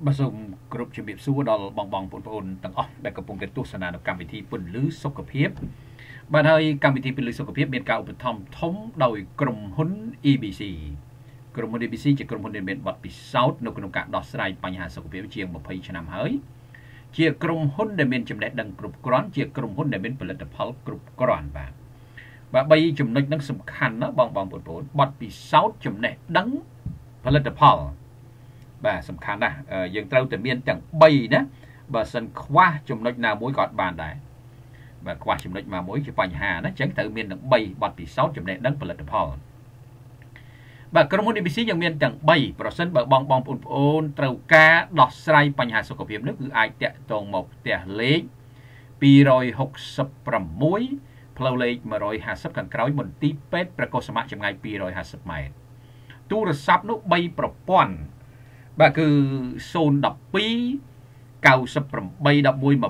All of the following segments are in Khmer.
បាទសូមគ្រប់ជំរាបសួរដល់បងប្អូនទាំងអស់ដែលកំពុងតែទស្សនានៅកម្មវិធីពន្លឺសុខភាពបាទហើយកម្មវិធីពន្លឺសុខភាពមានការឧបត្ថម្ភធំដោយក្រុមហ៊ុន EBC ក្រុមហ៊ុន EBC ជាក្រុមហ៊ុនដែលមានបទពិសោធន៍នៅក្នុងការដោះស្រាយបញ្ហាសុខភាពជាង20ឆ្នាំហើយជាក្រុមហ៊ុនដែលមានចំណេះដឹងគ្រប់គ្រាន់ជាក្រុមហ៊ុនដែលមានផលិតផលគ្រប់គ្រាន់បាទ3ចំណុចហ្នឹងសំខាន់ណាបងប្អូនបទពិសោធន៍ចំណេះដឹងផលិតផលបាទសំខាន់ណាស់យើងត្រូវតែមានទាំង3ណាបើសិនខ្វះចំណុចណាមួយក៏អត់បានដែរបាទខ្វះចំណុចណាមួយជាបញ្ហាណាអញ្ចឹងត្រូវមានទាំង3បទពិសោធន៍ចំណេះដឹងផលិតផលបាទក្រុមហ៊ុន EBC យើងមានទាំង3ប្រសិនបើបងប្អូនត្រូវការដោះស្រាយបញ្ហាសុខភាពនោះគឺអាចតាក់ទងមកផ្ទះលេខ266ផ្លូវលេខ150ខាងក្រោយមន្ទីរពេទ្យព្រះកុសុមៈចម្ងាយ250ម៉ែត្រទូរស័ព្ទនោះ3ប្រព័ន្ធបាទគឺ012 98 11 25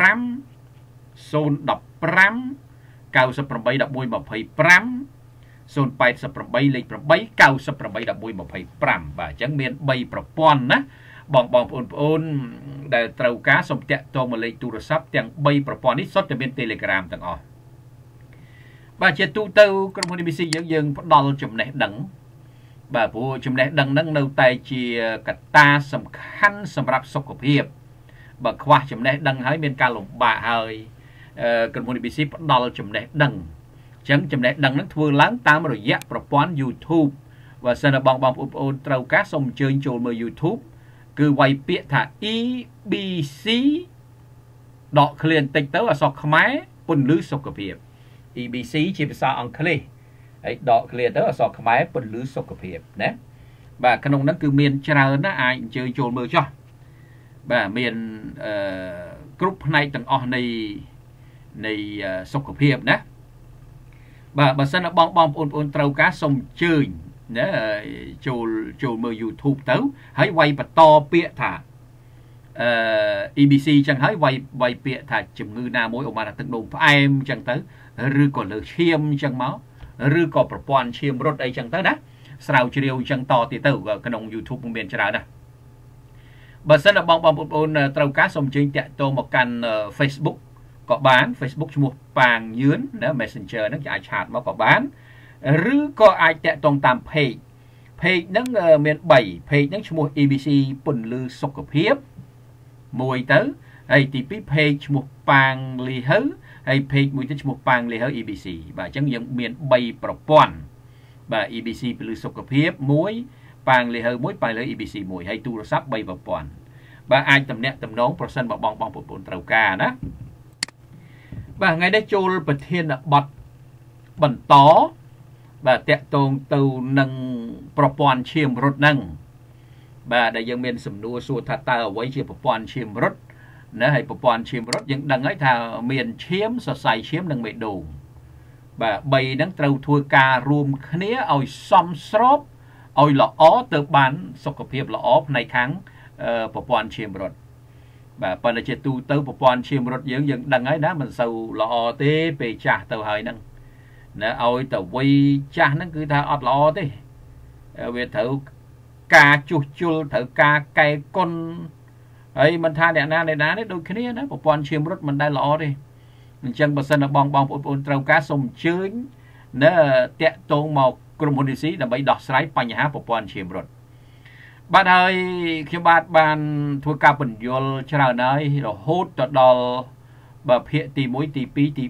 015 98 11 25 088លេខ8 98 11 25បាទអញ្ចឹងមាន3ប្រព័ន្ធណាបងប្អូនដែលត្រូវការសូមតាក់ទងមកលេខទូរស័ព្ទទាំង3ប្រព័ន្ធនេះសុទ្ធតែមាន Telegram ទាំងអស់បាទជាទូទៅក្រុមហ៊ុន EBC យើងផ្ដល់ចំណេះដឹងបាទព្រោះចំណេះដឹងហ្នឹងនៅតែជាកត្តាសំខាន់សម្រាប់សុខភាពបើខ្វះចំណេះដឹងហើយមានការលំបាកហើយក្រុមហ៊ុន EBC ផ្ដល់ចំណេះដឹងអញ្ចឹងចំណេះដឹងហ្នឹងធ្វើឡើងតាមរយៈប្រព័ន្ធ YouTube បើសិនបងប្អូនត្រូវការសូមអញ្ជើញចូលមើល YouTube គឺវាយពាក្យថា EBC ដកឃ្លាបន្តិចទៅអក្សរខ្មែរពន្លឺសុខភាព EBC ជាភាសាអង់គ្លេសហើយដកឃ្លាទៅអក្សរខ្មែរពន្លឺសុខភាពណាបាទក្នុងហ្នឹងគឺមានច្រើនណាស់អាចអញ្ជើញចូលមើលចុះបាទមានគ្រប់ផ្នែកទាំងអស់នៃសុខភាពណាបាទបើសិនបងប្អូនត្រូវការសូមអញ្ជើញណាចូលមើល YouTube ទៅហើយវាយបន្តពាក្យថាEBC អញ្ចឹងហើយវាយពាក្យថាជំងឺណាមួយឧបមាថាទឹកនោមផ្អែមអញ្ចឹងទៅឬក៏លើឈាមអញ្ចឹងមកឬក៏ប្រព័ន្ធឈាមរត់អីចឹងទៅណាស្រាវជ្រាវអញ្ចឹងតទៀតទៅក្នុង YouTube មានច្រើនណាស់បើសិនបងប្អូនត្រូវការសូមអញ្ជើញតាក់ទងមកកាន់ Facebook ក៏បាន Facebook ឈ្មោះប៉ាងយឿនណា Messenger ហ្នឹងអាចឆាតមកក៏បានឬក៏អាចតាក់ទងតាម page ហ្នឹងមាន3 page ហ្នឹងឈ្មោះ EBC ពន្លឺសុខភាពមួយទៅហើយទី2 page ឈ្មោះប៉ាងលីហៅហើយ page មួយទៀតឈ្មោះប៉ាងលីហៅ EBC បាទអញ្ចឹងយើងមាន3ប្រព័ន្ធបាទ EBC ពន្លឺសុខភាព1ប៉ាងលីហៅ1ប៉ាងលីហៅ EBC 1ហើយទូរស័ព្ទ3ប្រព័ន្ធបាទអាចតំណាក់តំណងប្រសិនបើបងប្អូនត្រូវការណាបាទថ្ងៃនេះចូលប្រធានបទបន្តបាទតាក់ទងទៅនឹងប្រព័ន្ធឈាមរត់ហ្នឹងបាទដែលយើងមានសំណួរសួរថាតើអ្វីជាប្រព័ន្ធឈាមរត់ណាហើយប្រព័ន្ធឈាមរត់យើងដឹងហើយថាមានឈាមសរសៃឈាមនិងបេះដូងបាទ3ហ្នឹងត្រូវធ្វើការរួមគ្នាឲ្យសមស្របឲ្យល្អទៅបានសុខភាពល្អផ្នែកខាងប្រព័ន្ធឈាមរត់បាទប៉ុន្តែជាទូទៅប្រព័ន្ធឈាមរត់យើងដឹងហើយណាមិនសូវល្អទេពេលចាស់ទៅហើយហ្នឹងណាឲ្យទៅវ័យចាស់ហ្នឹងគឺថាអត់ល្អទេវាត្រូវការជួសជុលត្រូវការកែគុណហើយមិនថាអ្នកណានេះដូចគ្នាណាប្រព័ន្ធឈាមរត់មិនដែលល្អទេអញ្ចឹងបើសិនបងប្អូនត្រូវការសូមអញ្ជើញណាតាក់ទងមកក្រុមហ៊ុន EBC ដើម្បីដោះស្រាយបញ្ហាប្រព័ន្ធឈាមរត់បាទហើយខ្ញុំបាទបានធ្វើការបញ្យល់ច្រើនហើយរហូតទៅដល់ភាគទី1ទី2ទី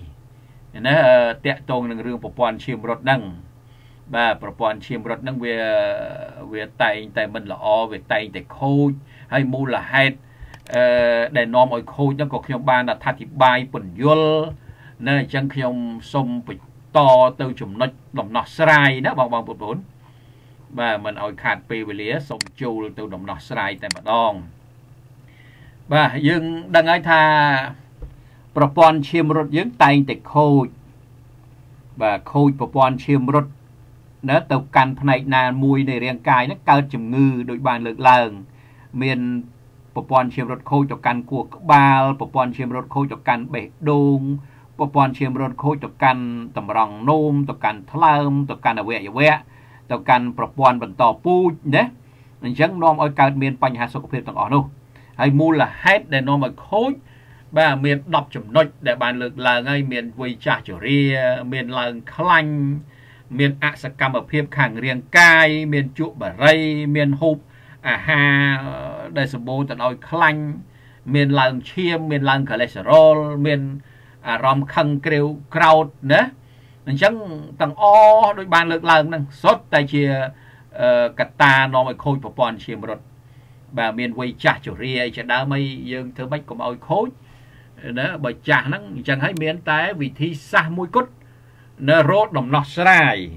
3ណាតាក់ទងនឹងរឿងប្រព័ន្ធឈាមរត់ហ្នឹងបាទប្រព័ន្ធឈាមរត់ហ្នឹងវាតែងតែមិនល្អវាតែងតែខូចហើយមូលហេតុដែលនាំឲ្យខូចហ្នឹងក៏ខ្ញុំបានអធិប្បាយពន្យល់ណាអញ្ចឹងខ្ញុំសូមបន្តទៅចំណុចដំណោះស្រាយណាបងប្អូនបាទមិនឲ្យខាតពេលវេលាសូមចូលទៅដំណោះស្រាយតែម្ដងបាទយើងដឹងហើយថាប្រព័ន្ធឈាមរត់យើងតែងតែខូចបាទខូចប្រព័ន្ធឈាមរត់ណាទៅកាន់ផ្នែកណាមួយនៃរាងកាយហ្នឹងកើតជំងឺដូចបានលើកឡើងមានប្រព័ន្ធឈាមរត់ខូចទៅកាន់ខួរក្បាលប្រព័ន្ធឈាមរត់ខូចទៅកាន់បេះដូងប្រព័ន្ធឈាមរត់ខូចទៅកាន់តម្រង់នោមទៅកាន់ថ្លើមទៅកាន់អវយវៈទៅកាន់ប្រព័ន្ធបន្តពូជណា chẳng nom ơi cao miền bánh hà sốc phiền tầng ở đâu hay mua là hết để nom ở khối bà miền đọc chấm nốt để bàn lực là ngay miền vui trả chỗ ria miền là khanh miền ạ sắc cam ở phía khẳng riêng cai miền trụ bà rây miền hộp ha đây số bố tận ôi khanh miền là chiêm miền là cholesterol miền rom khăn kêu crowd nữa chẳng tầng o đôi bàn lực là năng sốt tay chia cắt ta nó mới khôi vào bọn chiêm rốt bà miền vui trả chỗ ria cho đá mây dương thơ bách của ôi khối đó bởi chả năng chẳng hay miền té vì thi xa mũi cút nó rốt đồng nọ sài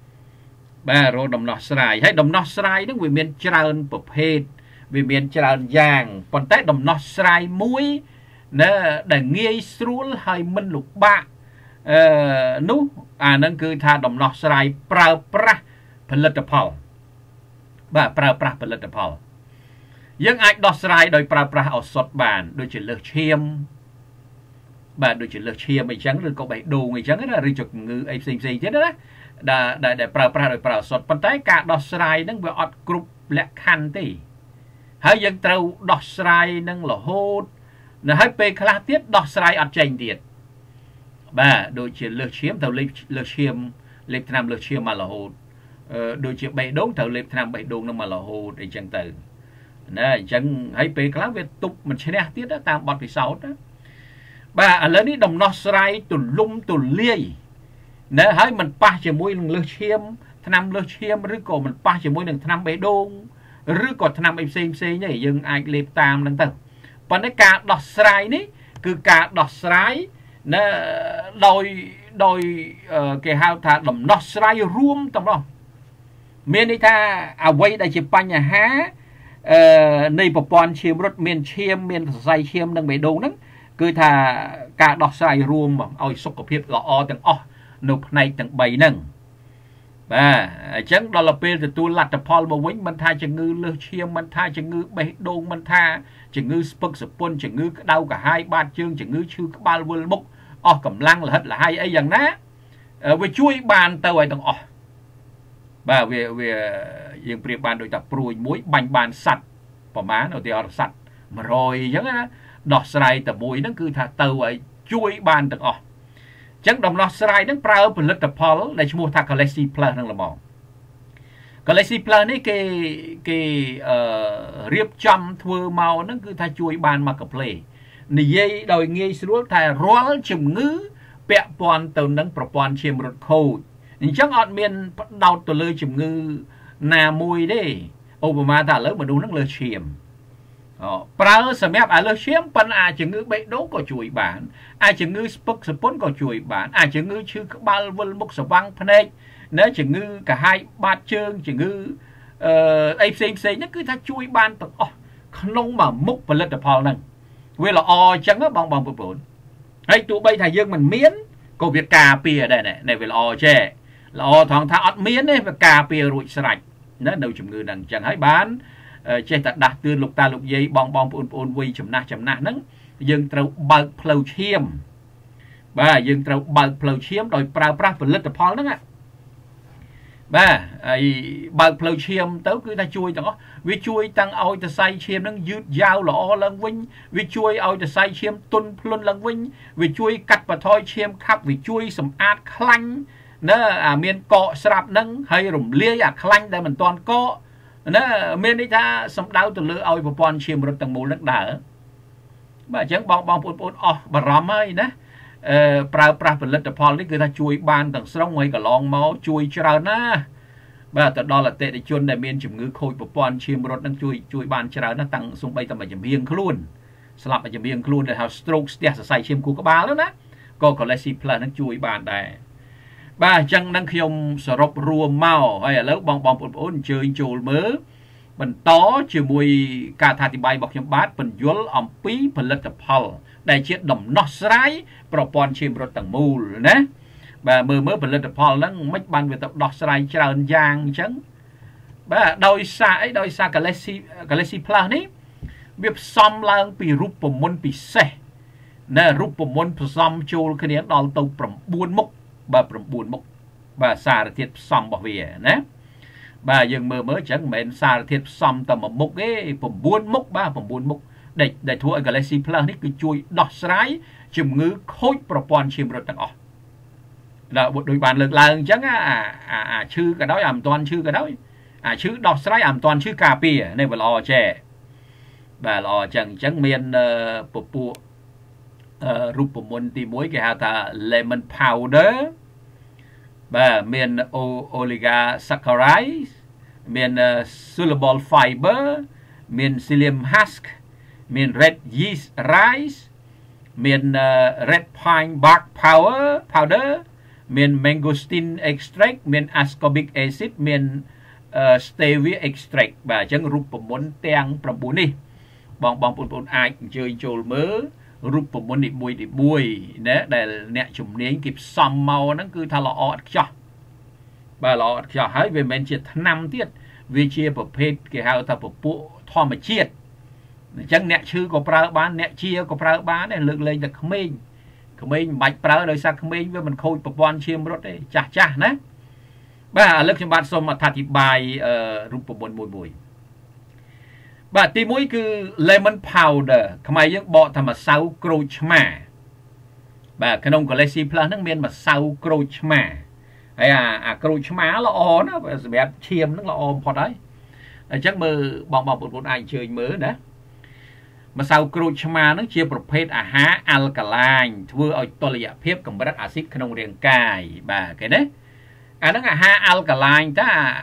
bà rốt đồng nọ sài hay đồng nọ sài nó vì miền trơn bậc hết vì miền trơn giang còn té đồng nọ sài mũi nó để nghe xuống hay minh lục bạ nú nâng cứ tha đồng nọ sài prao pra phần lật phò bà prao pra phần lật phò nhưng ai đọ sài đôi prao pra ở sọt bàn đôi chỉ lược chiêm bà đôi chuyện lược chia mày trắng rồi có bảy đồ mày trắng là riêng chụp ngư ấy xinh thế đó để pra rồi pra sọt bàn tay cả đọt sài nâng về ọt group lẹ khăn tí hay dân trâu đọt sài nâng là hốt là hay pe khla tiết đọt sài ọt chành tiệt bà đôi chuyện lược chiếm tàu lược chiêm lệp nam lược chiêm mà là hốt đôi chuyện bảy đốn tàu lệp nam bảy đốn nó mà là hốt để chẳng từ này chẳng hay pe khla về tục mình sẽ tiết đó tam bọt vì sáu đó bà lớn đi đồng nọ sài tụn lung tụn lia nè hãy mình pa chỉ môi lơ chiêm tham lơ chiêm rứ cổ mình pa chỉ môi đừng tham bể đôn rứ cổ tham em xem nhảy dừng ai lệp tam đằng tầng còn cái cả đọt sài ní cứ cả đọt sài nè đôi cái hao thà đồng nọ sài ruom tầm đó miền đi tha quay đại chỉ pa nhà há nơi bộ pon chiêm rốt miền chiêm miền sài chiêm đằng bể đôn đó cứ thà cả đọt sài ruộng mà ôi sốc của phiếp gõ từng nộp này từng bảy nâng và chẳng đó là bê từ tôi lặt tập Paul mà mình tha chẳng ngư lơ chiêm mình tha chẳng ngư bể đôn mình tha chẳng ngư spuk spun chẳng ngư đau cả hai ba chương chẳng ngư chư ba vườn mục cầm lăng là hết là hai ấy dần ná về chui bàn tàu ấy từng và về dương priệp bàn đội tập pruy muối bánh bàn sạch bỏ má nó thì sạch mà rồi giống á đọt sài tập bụi nó cứ thà tàu ấy chui bàn từng chẳng đồng đọt sài nó prao phần lực tập Paul để mua thà Galaxy Plus năng là mỏng Galaxy Plus này cái riệp chăm thưa màu nó cứ thà chui bàn mà cặp play nị dây đòi nghe xuống thà rót chừng ngứ bẹ pon từ nâng propon chiêm rốt khô chẳng ọt miền đau từ lơi chừng ngư nà mùi đấy Obama thà lớn mà đúng nó lơ chiêm prao sầm ép lơ chiêm pan chừng ngư bệ đố có chuỗi bản chừng ngư spuk spun có chuỗi bản chừng ngư chư ba vân mục sờ văng phê nếu chừng ngư cả hai ba chương chừng ngư ấy xem nó cứ tha chuỗi ban tận không mà múc và lật Paul nè vì là chẳng á bằng bột bột hay tụ bây thầy dương mình miến cô việc cà pìa đây này vì là chè là thoáng thà miến ấy và cà pìa rụi sạch nó đâu chừng ngư đằng chẳng hay bán trên đặt đặt từ lục ta lục dây bong ôn vi chấm nát nắng dương trâu bạc phơi chiêm ba dương trâu bạc phơi chiêm đòi prao phần lật Paul đó ạ ba bạc phơi chiêm tới cứ ta chui đó vì chui tăng oi ta say chiêm nó dứt dao lọ lần vinh vì chui oi ta say chiêm tuân luôn lần vinh vì chui cắt và thôi chiêm khắp vì chui sầm át khanh nó miền cọ sạp nâng hay rủng lia khanh đây mình toàn cọ nó miền đi ta sầm đau từ lưỡi oi và pon chiêm rồi tầng mù đất đá bà chẳng bong bà rắm ấy nè prao phần lật Paul đấy người ta chui ban tầng sông hay cả long máu chui trơn á bà từ đó là tệ để chôn đại miền chủng ngư khôi và pon chiêm rồi đang chui ban trơn nó tăng xung bay tầm bảy chấm biếng luôn slap bảy chấm biếng luôn để học stroke để sai chiêm cú các bà đó nè có Galaxy Plus nó chui ban đây bà chẳng đang khiêm sờ rộp rùa màu hay là lớp bong chơi chùl mớ mình tó chiều mùi cả thà thì bay bọc nhầm bát mình dối ẩm phí phần lật Paul đại chiếc đồng nó sái propon chim rồi tầng mù nè bà mơ phần lật Paul nó mấy ban về tập đọt sái trơn giang chấn bà đôi xa Galaxy Plus ní việc xóm lang bị rút bồm môn bị xe nè rút bồm môn xóm chôl cái này đo tàu buôn mốc bà buôn mốc bà xa là thiệt xóm bảo vệ nè bà dương mơ chẳng mến xa thiệt xong tầm một mục ấy phẩm buôn mục ba phẩm buôn mục để thua Galaxy Plus này cứ chui đọt sái chùm ngữ khối propon chìm rồi tặng ọ là một đôi bàn lực là chẳng chư cái đó ảm toàn chư cái đó chữ đọt sái ảm toàn chư cà pì này bà lò trẻ bà lò chẳng miền bộ bộ rụp bộ môn tí muối cái hào ta lemon powder bà miền oligosaccharide miền soluble fiber miền psyllium husk miền red yeast rice miền red pine bark powder miền mangosteen extract miền ascorbic acid miền stevia extract bà chẳng rụp bộ môn teang phẩm bún đi bong bồn ai chơi trộn mớ rụp bộ môn đi bùi nè để nè chủng nến kịp xăm màu nó cứ thay lọ cho bà lọ cho hãy về mình chỉ năm tiết vì chia bộ phết cái hào ta bộ bộ thò mà chiết chẳng nè chư có prao bán nè chia có prao bán này lực lên được mình bạch prao đời sao mình với mình khôi bộ quan chiêm rốt đấy chả nè bà lực cho bạn xong mà thật thì bài rụp bộ môn bùi bà tí mũi cứ lemon powder không ai những bộ thầm mà sau crochet mà bà cái nông của Galaxy Plus nó miền mà sau crochet mà hay crochet má là o nó bé chiêm nó là ôm phọt đấy chắc mơ bong một anh chơi mớ đó mà sau crochet mà nó chia một phết há alkaline vừa ở to lệ phép cầm bát axit cái nông riêng cài bà cái đấy nó là ha alkaline ta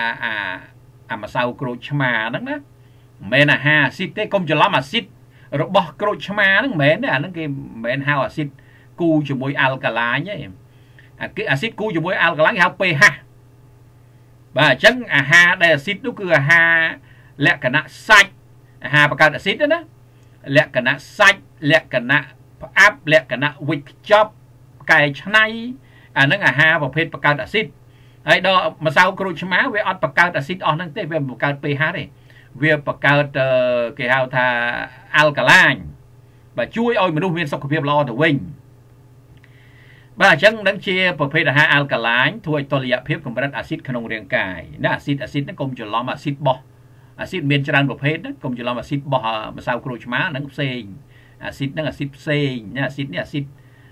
mà sau crochet mà đó mẹ là ha axit thế công cho lắm axit rồi bỏ crochet mà nó mẹ nó cái mẹ hao axit cu cho môi alkaline nhé cái axit cu cho môi alkaline hao pH và chẳng ha đây axit nó cứ ha lẹ cả nạ sạch ha bạc cát axit đó đó lẹ cả nạ sạch lẹ cả nạ áp lẹ cả nạ wick chop cài chnay nó là ha và phết bạc cát axit ấy đó mà sao crochet má với bạc cát axit on năng tế về bạc cát pH này về bạc cát cái hao tha alkaline và chui ôi mình nuôi viên sọc phiệp lo từ wing bà chẳng đánh chiaประเภทha alkaline ถ้วยตลยะเพียบของบรัดอะซิดขนมเรียงกายนะอะซิดนั่นกลมจะล้อมอะซิดบ่อะซิดเมียนจรันประเภทนั้นกลมจะล้อมอะซิดบ่มาซาวโครชมานั่นเซงอะซิดนั่นอะซิดเซงนะอะซิดเนี่ยอะซิด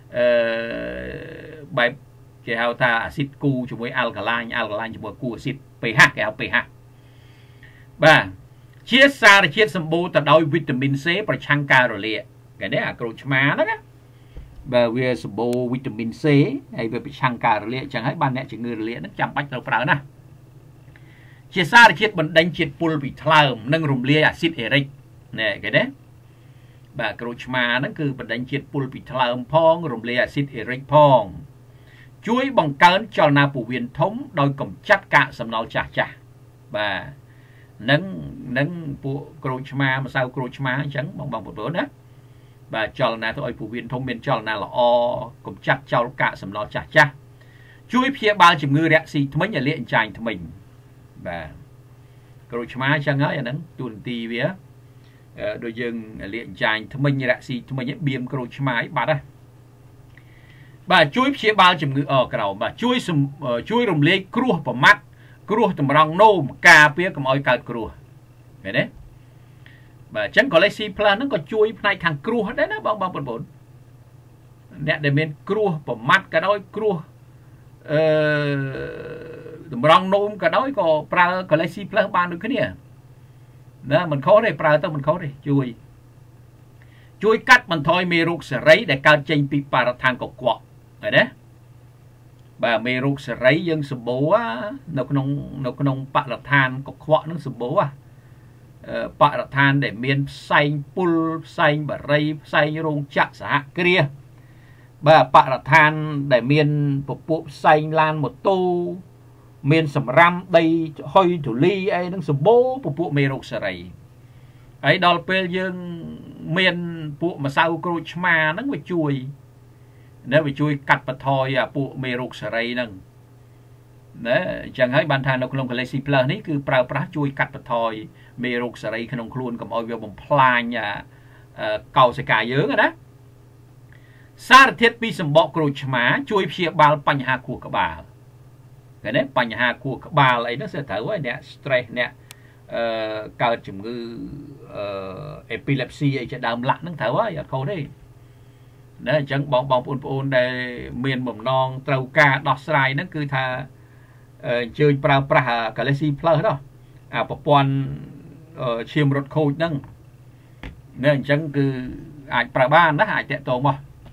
แบบเกี่ยวกับอะซิดกูจะมวยalkalineจะมวยกูอะซิด pH เกี่ยวกับ pH บ่เชียสารเชียสมบูรณ์แต่โดยวิตามิน C ประชังการเลียcái đấyโครชมานั่นนะvà về bộ vitamin C hay về chăng cà rịa chẳng hay ban nè chỉ người rịa nó chăm bách đâu phải nè chia xa chiết bẩn đánh chiết pul bị thlam nâng rùm lia acid uric nè cái đấy và crochma nó cứ bẩn đánh chiết pul bị thlam phong rùm lia acid uric phong chuối bằng cơn cho na phủ viên thống đôi cầm chắc cả sầm nấu chả và nâng bộ crochma mà sao crochma chẳng bằng một bữa đó bà cho là thôi phụ viên thông miền cho là o cũng chắc cho cả sầm lo chả chui phía ba chừng ngư đẹp xì mấy nhà luyện chành thì mình và rồi chma chẳng ấy nắng tuần tì vía đôi dừng luyện chành thì mình như đẹp xì thì mình biếm rồi chma bà đây bà chui phía ba chừng ngư ở cái đầu bà chui rồng lê cua vào mắt cua tầm rong nôm cà phía cầm oi cà cua vậy đấy và chẳng có Galaxy Plus nó có chui này thằng cua đấy nó bằng bốn nè để mình cua vào mắt cái đôi cua rong nôm cái đôi có pra Galaxy Plus ban được cái này đó mình khó đây pra tao mình khó đây chui cắt mình thôi mê ruột sấy để cao trên pi para thang cọc quọ rồi đấy và mê ruột sấy dân sụp bố nó không para thang cọc quọ nó sụp bốปะทานđể miền xanh pul xanh và ray xanh rong chặt xã kia vàปะทานđể miền bộ xanh lan một tô miền sầm ram đây hoi thủ ly ấy nó sụp bố bộ mê rục sợi ấy đó là dương miền bộ mà sao crochma nó bị chui nếu bị chui cắt bật thôi bộ mê rục sợi nâng đấy chẳng hay bàn thàn nó không có Galaxy Plus này cứ prao chui cắt bật thôi mê rục sợi khăn ông khuôn cầm oi về bồng plan nhà cầu sẽ cài dướng rồi đó sa thiết pi sầm bọ crochma chui phía bao panh hà của các bà cái đấyបញ្ហាខួរក្បាលអីនោះsẽត្រូវហើយអ្នក stress អ្នកកើតជំងឺepilepsy អីជាដើមឡាក់ហ្នឹងត្រូវហើយអត់ខុសទេណាអញ្ចឹងបងប្អូនដែលមានបំណងត្រូវការដោះស្រាយហ្នឹងគឺថាអញ្ជើញប្រើប្រាស់ Galaxy Plus đó អាប្រព័ន្ធឈាមរត់ខូចហ្នឹងណាអញ្ចឹងគឺអាចប្រើបានណាអាចតាក់ទងមក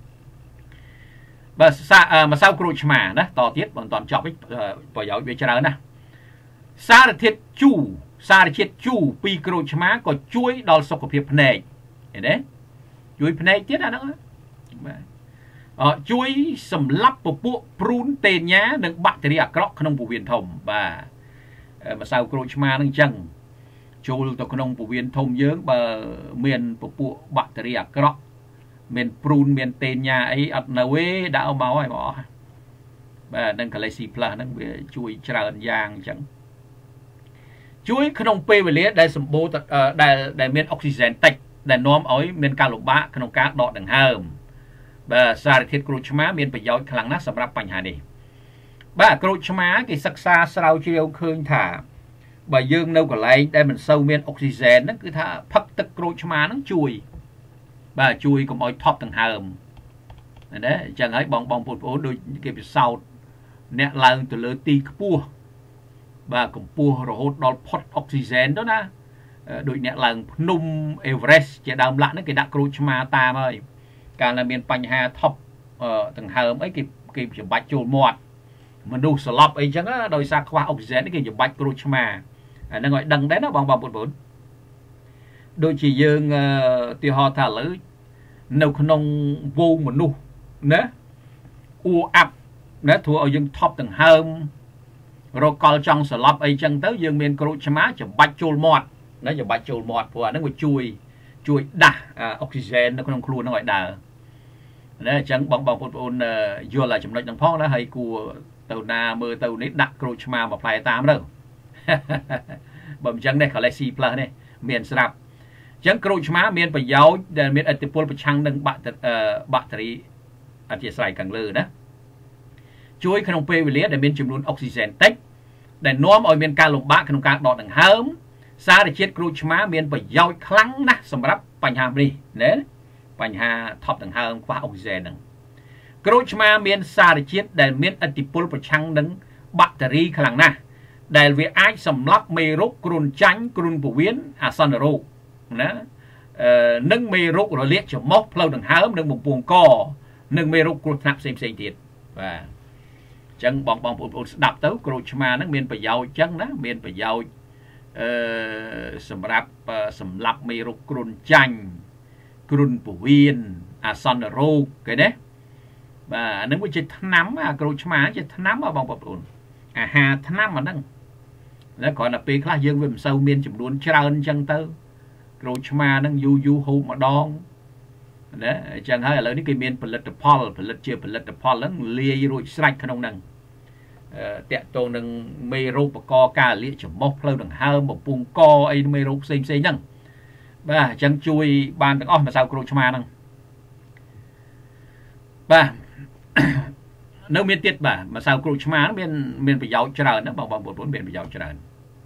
បើម្សៅក្រូចឆ្មាណាតទៀតបើមិនតាន់ចប់ប្រយោជន៍វាច្រើនណាស់សារធាតុជូរសារជាតិជូរពីក្រូចឆ្មាក៏ជួយដល់សុខភាពភ្នែកឃើញទេជួយភ្នែកទៀតអាហ្នឹងបាទជួយសម្លាប់ពពួកព្រូនតេញ៉ានិងបាក់តេរីអាក្រក់ក្នុងពោះវៀនធំបាទម្សៅក្រូចឆ្មាហ្នឹងអញ្ចឹងចូលទៅក្នុងពោះវៀនធំយើងបើមានពពួកបាក់តេរីអាក្រក់មានព្រូនមានតេញ៉ាអីអត់នៅទេដាក់មកហើយបងអស់បាទនឹង Galaxy Plus ហ្នឹងវាជួយច្រើនយ៉ាងអញ្ចឹងជួយក្នុងពេលវេលាដែលសម្បូរដែលមានអុកស៊ីហ្សែនតិចដែលនាំឲ្យមានការលំបាកក្នុងការដកដង្ហើមបាទសារធាតុក្រូចឆ្មាមានប្រយោជន៍ខ្លាំងណាស់សម្រាប់បញ្ហានេះបាទក្រូចឆ្មាគេសិក្សាស្រាវជ្រាវឃើញថាបើយើងនៅកន្លែងដែលមិនសូវមានអុកស៊ីហ្សែនហ្នឹងគឺថាផឹកទឹកក្រូចឆ្មាហ្នឹងជួយបាទជួយកុំឲ្យថប់ដង្ហើមណាអញ្ចឹងហើយបងប្អូនដូចគេពិសោធន៍អ្នកឡើងទៅលើទីខ្ពស់បាទកម្ពស់រហូតដល់ផុតអុកស៊ីហ្សែនទៅណាដូចអ្នកឡើងភ្នំអេវរេសជាដើមឡាក់ហ្នឹងគេដាក់ក្រូចឆ្មាតាមហើយកាលណាមានបញ្ហាថប់ដង្ហើមអីគេចំបាច់ចូលមាត់មនុស្សស្លាប់អីចឹងដោយសារខ្វះអុកស៊ីហ្សែនគេចំបាច់ក្រូចឆ្មាអាហ្នឹងឲ្យដឹងដែរណាបងប្អូនដូចជាយើងទីហោថាឥឡូវនៅក្នុងវងមនុស្សណាអ៊ូអាប់ណាធ្វើឲ្យយើងថប់ដង្ហើមរកកលចង់ស្លាប់អីចឹងទៅយើងមានក្រូចឆ្មាចំបាច់ចូលមាត់ណាចំបាច់ចូលមាត់ព្រោះអាហ្នឹងវាជួយដាស់អុកស៊ីហ្សែននៅក្នុងខ្លួនហ្នឹងឲ្យដើរណាអញ្ចឹងបងប្អូនយល់ចំណុចហ្នឹងផងណាហើយគួរទៅណាមើលទៅនេះដាក់ក្រូចឆ្មាមួយផ្លែតាមទៅបើមិនចឹងនេះ Galaxy Plus នេះមានស្រាប់អញ្ចឹងក្រូចឆ្មាមានប្រយោជន៍ដែលមានឥទ្ធិពលប្រឆាំងនឹងបាក់តេរីអធិស្ឋានខាងលើណាជួយក្នុងពេលវេលាដែលមានចំនួនអុកស៊ីហ្សែនតិចដែលនាំឲ្យមានការលំបាកក្នុងការដកដង្ហើមសារជាតិក្រូចឆ្មាមានប្រយោជន៍ខ្លាំងណាស់សម្រាប់បញ្ហានេះណាបញ្ហាថប់ដង្ហើមខ្វះអុកស៊ីហ្សែនហ្នឹងក្រូចឆ្មាមានសារជាតិដែលមានឥទ្ធិពលប្រឆាំងនឹងបាក់តេរីខ្លាំងណាស់ដែលវាអាចសម្លាប់មេរោគគ្រុនចាញ់គ្រុនពោះវៀនអាសន្នរោគណានិងមេរោគរលាកច្រមុះផ្លូវដង្ហើមនិងបំពង់កនិងមេរោគគ្រោះថ្នាក់ផ្សេងទៀតបាទអញ្ចឹងបងប្អូនស្ដាប់ទៅក្រូចឆ្មាហ្នឹងមានប្រយោជន៍អញ្ចឹងណាមានប្រយោជន៍សម្រាប់សម្លាប់មេរោគគ្រុនចាញ់គ្រុនពោះវៀនអាសន្នរោគគេណាបាទអានឹងវាជាថ្នាំអាក្រូចឆ្មាជាថ្នាំបងប្អូនអាហារថ្នាំអាហ្នឹងแล้วគ្រាន់តែពេលខ្លះយើងវាមិនសូវមានចំនួនច្រើនអញ្ចឹងទៅក្រូចឆ្មាហ្នឹងយូរហូបម្ដងណាអញ្ចឹងហើយឥឡូវនេះគេមានផលិតផលហ្នឹងលាយរួចស្រេចក្នុងហ្នឹងតាក់ទងនឹងមេរោគបកការលាកច្រមុះផ្លូវដង្ហើមបំពង់កអីមេរោគផ្សេងហ្នឹងបាទអញ្ចឹងជួយបានទាំងអស់ម្សៅក្រូចឆ្មាហ្នឹងបាទនៅមានទៀតបាទម្សៅក្រូចឆ្មាមានប្រយោជន៍ច្រើនណាបងប្អូនមានប្រយោជន៍ច្រើន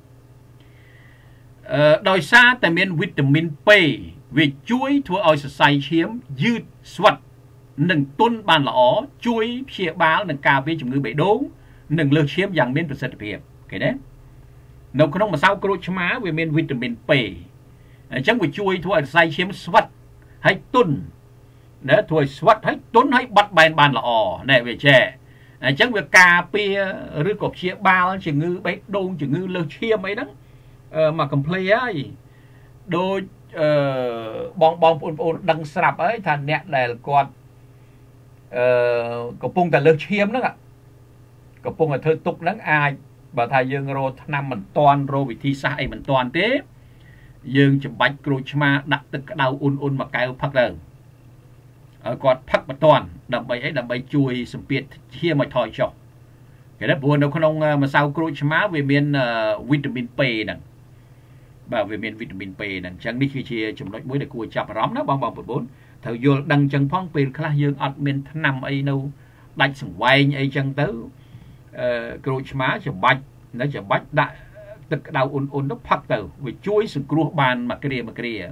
ដោយសារតែមានវីតាមីន P វាជួយធ្វើឲ្យសរសៃឈាមយឺតស្វិតនិងទន់បានល្អជួយព្យាបាលនិងការពារជំងឺបេះដូងនិងលើសឈាមយ៉ាងមានប្រសិទ្ធភាពឃើញទេនៅក្នុងម្សៅក្រូចឆ្មាវាមានវីតាមីន P អញ្ចឹងវាជួយធ្វើឲ្យសរសៃឈាមស្វិតហើយទន់ណាធ្វើឲ្យស្វិតហើយទន់ហើយបត់បែនបានល្អណែវាចេះអញ្ចឹងវាការពារឬក៏ព្យាបាលជំងឺបេះដូងជំងឺលើសឈាមអីហ្នឹងមកកំភ្លេហើយដូចបងប្អូនដឹងស្រាប់ហើយថាអ្នកដែលគាត់កំពុងតែលើសឈាមហ្នឹងកំពុងតែធ្វើទុកហ្នឹងអាចបើថាយើងរកថ្នាំមិនតាន់រកវិធីសាស្ត្រអីមិនតាន់ទេយើងចំបាច់ក្រូចឆ្មាដាក់ទឹកក្តៅអ៊ុនមួយកែវផឹកទៅឲ្យគាត់ផឹកបន្ទាន់ដើម្បីជួយសម្ពាធឈាមឲ្យថយចុះគេថាព្រោះនៅក្នុងម្សៅក្រូចឆ្មាវាមានវីតាមីន P ហ្នឹងបាទវាមានវីតាមីន P ហ្នឹងអញ្ចឹងនេះគឺជាចំណុចមួយដែលគួរចាប់អារម្មណ៍ណាបងប្អូនត្រូវយល់ដឹងអញ្ចឹងផងពេលខ្លះយើងអត់មានថ្នាំអីនៅដាច់សង្វែងអីចឹងទៅក្រូចឆ្មាច្បាច់នៅច្បាច់ដាក់ទឹកក្តៅអ៊ុនៗទៅផឹកទៅវាជួយសង្គ្រោះបានមួយគ្រា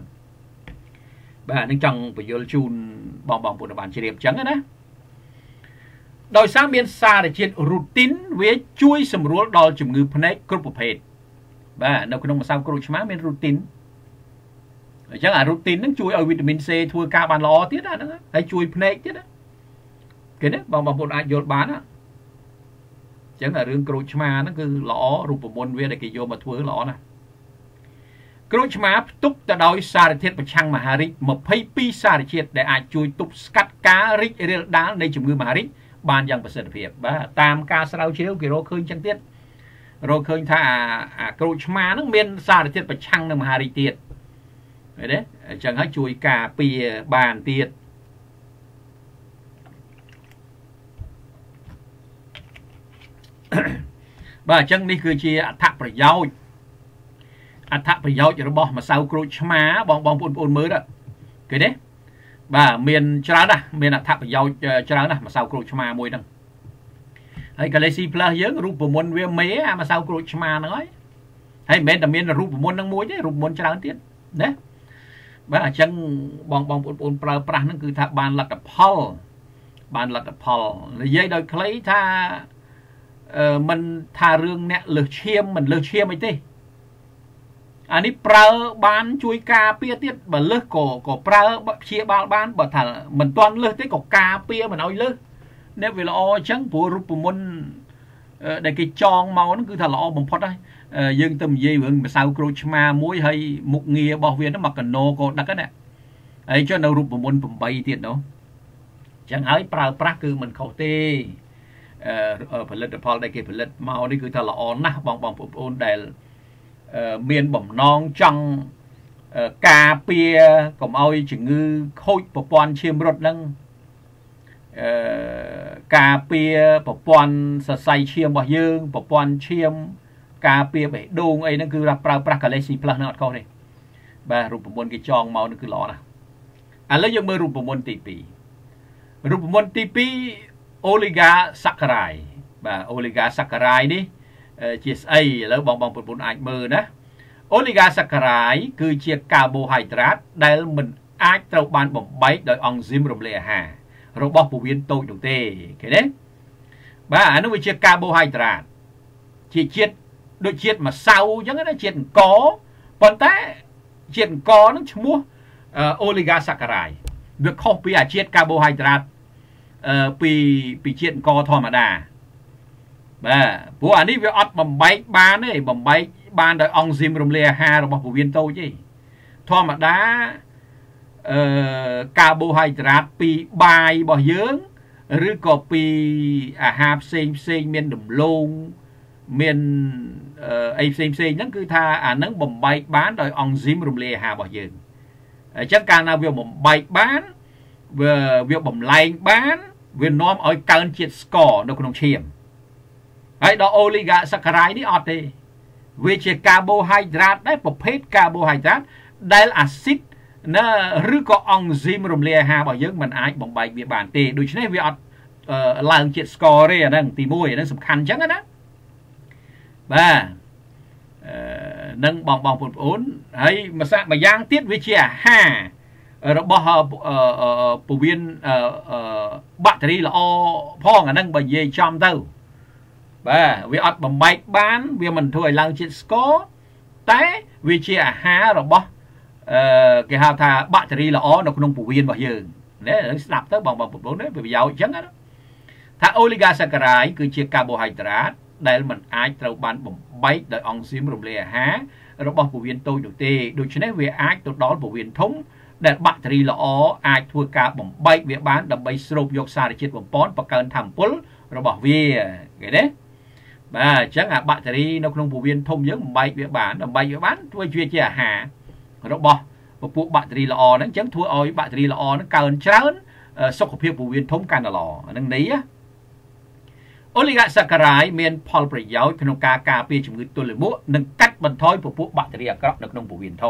បាទនឹងចង់បញ្យល់ជូនបងប្អូនបានជ្រាបអញ្ចឹងណាដោយសារមានសារជាតិរូទីនវាជួយសម្រួលដល់ជំងឺភ្នែកគ្រប់ប្រភេទបាទនៅក្នុងម្សៅក្រូចឆ្មាមានរូទីនអញ្ចឹងអារូទីនហ្នឹងជួយឲ្យវីតាមីន C ធ្វើការបានល្អទៀតណាហ្នឹងហើយជួយភ្នែកទៀតណាគេណាបងប្អូនអាចយល់បានណាអញ្ចឹងរឿងក្រូចឆ្មាហ្នឹងគឺល្អរូបមន្តវាដែលគេយកមកធ្វើល្អណាស់ក្រូចឆ្មាផ្ទុកទៅដោយសារធាតុប្រឆាំងមហារីក22សារជាតិដែលអាចជួយទប់ស្កាត់ការរីករាលដាលនៃជំងឺមហារីកបានយ៉ាងប្រសិទ្ធភាពបាទតាមការស្រាវជ្រាវគេរកឃើញចឹងទៀតរកឃើញថាអាក្រូចឆ្មាហ្នឹងមានសារធាតុប្រឆាំងនឹងមហារីកទៀតឃើញទេអញ្ចឹងហើយជួយការពារបានទៀតបាទអញ្ចឹងនេះគឺជាអត្ថប្រយោជន៍របស់ម្សៅក្រូចឆ្មាបងប្អូនមើលឃើញទេបាទមានច្រើនណាស់មានអត្ថប្រយោជន៍ច្រើនណាស់ម្សៅក្រូចឆ្មាមួយហ្នឹងហើយ Galaxy Plus យើងរូបមន្តវាមេអាម្សៅក្រូចឆ្មាហ្នឹងហើយមិនមែនតែមានរូបមន្តហ្នឹងមួយទេរូបមន្តច្រើនទៀតណាបាទអញ្ចឹងបងប្អូនប្រើប្រាស់ហ្នឹងគឺថាបានលទ្ធផលនិយាយដោយខ្លីថាមិនថារឿងអ្នកលើសឈាមមិនលើសឈាមអីទេអានេះប្រើបានជួយការពារទៀតបើលើសក៏ប្រើព្យាបាលបានបើថាមិនទាន់លើសទេក៏ការពារមិនឲ្យលើសនេះវាល្អអញ្ចឹងព្រោះរូបមន្តដែលគេចងមកហ្នឹងគឺថាល្អបំផុតហើយយើងទៅនិយាយរឿងម្សៅក្រូចឆ្មាមួយហើយមុខងាររបស់វាហ្នឹងមកកណូក៏ដឹកហ្នឹងហើយចុះនៅរូបមន្ត8ទៀតនោះអញ្ចឹងហើយប្រើប្រាស់គឺមិនខុសទេផលិតផលដែលគេផលិតមកនេះគឺថាល្អណាស់បងប្អូនដែលមានបំណងចង់ការពារកុំឲ្យជំងឺខូចប្រព័ន្ធឈាមរត់ហ្នឹងការពារប្រព័ន្ធសរសៃឈាមរបស់យើងប្រព័ន្ធឈាមការពារបេះដូងអីហ្នឹងគឺប្រើប្រាស់ Galaxy Plus ហ្នឹងអត់ខុសទេបាទរូបមន្តគេចងមកហ្នឹងគឺល្អណាស់ឥឡូវយើងមើលរូបមន្តទី2រូបមន្តទី2 Omega Saccharide បាទ Omega Saccharide នេះជាស្អីឥឡូវបងប្អូនអាចមើលណា Omega Saccharide គឺជាកាបូហៃដ្រាតដែលមិនអាចត្រូវបានបំបែកដោយអង់ស៊ីមរំលាយអាហាររបស់ពោះវៀនតូចនោះទេឃើញទេបាទអានោះវាជាកាបូហៃដ្រាតជាជាតិដូចជាតិម្សៅអញ្ចឹងណាជាតិអង្គប៉ុន្តែជាតិអង្គហ្នឹងឈ្មោះ Omega Saccharide វាខុសពីអាជាតិកាបូហៃដ្រាតពីជាតិអង្គធម្មតាបាទព្រោះអានេះវាអត់បំបែកបានទេបំបែកបានដោយអង់ស៊ីមរំលាយអាហាររបស់ពោះវៀនតូចទេធម្មតាកាបូហៃដ្រាតពីបាយរបស់យើងឬក៏ពីអាហារផ្សេងមានដំឡូងមានអីផ្សេងហ្នឹងគឺថាអានឹងបំបែកបានដោយអង់ស៊ីមរំលាយអាហាររបស់យើងអញ្ចឹងកាលណាវាបំបែកបានវាបំលែងបានវានាំឲ្យកើនជាតិស្ករនៅក្នុងឈាមហើយដល់ Omega Saccharide នេះអត់ទេវាជាកាបូហៃដ្រាតដែរប្រភេទកាបូហៃដ្រាតដែលអាស៊ីតណាឬក៏អង់ស៊ីមរំលាយអាហាររបស់យើងមិនអាចបំបែកវាបានទេដូច្នេះវាអត់ឡើងជាតិស្ករទេអាហ្នឹងទី1អាហ្នឹងសំខាន់អញ្ចឹងណាបាទនឹងបងប្អូនហើយម្យ៉ាងទៀតវាជាអាហាររបស់ពោះវៀនបាក់តេរីល្អផងអាហ្នឹងបើនិយាយចំទៅបាទវាអត់បំបែកបានវាមិនធ្វើឲ្យឡើងជាតិស្ករតែវាជាអាហាររបស់គេហៅថាបាក់តេរីល្អនៅក្នុងពោះវៀនរបស់យើងណាស្ដាប់ទៅបងប្អូនវាប្រយោជន៍អញ្ចឹងណាថា Omega Saccharide គឺជាកាបូហៃដ្រាតដែលមិនអាចត្រូវបានបំបែកដោយអង់ស៊ីមរំលាយអាហាររបស់ពោះវៀនតូចនោះទេដូច្នេះវាអាចទៅដល់ពោះវៀនធំដែលបាក់តេរីល្អអាចធ្វើការបំបែកវាបានដើម្បីស្រូបយកសារជាតិបំប៉នបង្កើនថាមពលរបស់វាឃើញទេបាទអញ្ចឹងអាបាក់តេរីនៅក្នុងពោះវៀនធំយើងបំបែកវាបានធ្វើជាអាហាររបស់ពពួកបាក់តេរីល្អហ្នឹងអញ្ចឹងធ្វើឲ្យបាក់តេរីល្អហ្នឹងកើនច្រើនសុខភាពពោះវៀនធំកាន់តែល្អហ្នឹងនេះ Omega Saccharide មានផលប្រយោជន៍ក្នុងការការពារជំងឺទល់លាមកនិងកាត់បន្ថយពពួកបាក់តេរីអាក្រក់នៅក្នុងពោះវៀនធំ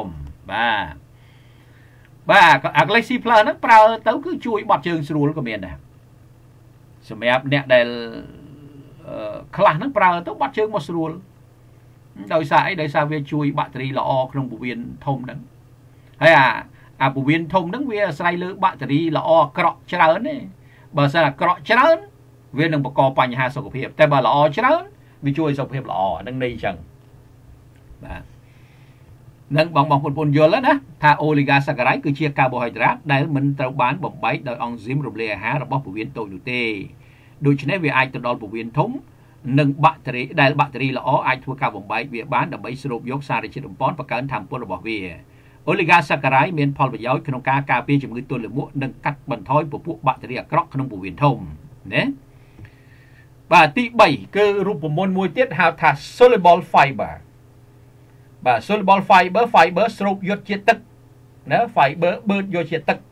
បាទ Galaxy Plus ហ្នឹងប្រើទៅគឺជួយបត់ជើងស្រួលក៏មានដែរសម្រាប់អ្នកដែលខ្លះហ្នឹងប្រើទៅបាត់ជើងមកស្រួលដោយសារវាជួយបាក់តេរីល្អក្នុងពោះវៀនធំហ្នឹងហើយអាពោះវៀនធំហ្នឹងវាអាស្រ័យលើបាក់តេរីល្អអាក្រក់ច្រើនទេបើសិនអាក្រក់ច្រើនវានឹងបង្កបញ្ហាសុខភាពតែបើល្អច្រើនវាជួយសុខភាពល្អហ្នឹងន័យអញ្ចឹងបាទនឹងបងប្អូនយល់ណាថាអូលីហ្កាសាការ៉ៃគឺជាកាបូហៃដ្រាតដែលមិនត្រូវបានបំបែកដោយអង់ស៊ីមរំលាយអាហាររបស់ពោះវៀនតូចនោះទេដូច្នេះវាអាចទៅដល់ពោះវៀនធំនិងបាក់តេរីដែលបាក់តេរីល្អអាចធ្វើការបំបែកវាបានដើម្បីស្រូបយកសារជាតិរំពន់បង្កើនថាមពលរបស់វាអូលីហ្កាសាការ៉ៃមានផលប្រយោជន៍ក្នុងការការពារជំងឺទល់លាមកនិងកាត់បន្ថយពពួកបាក់តេរីអាក្រក់ក្នុងពោះវៀនធំណាបាទទី3គឺរូបមន្តមួយទៀតហៅថា soluble fiber បាទ soluble fiber ស្រូបយកជាតិទឹកណា fiber បឺតយកជាតិទឹក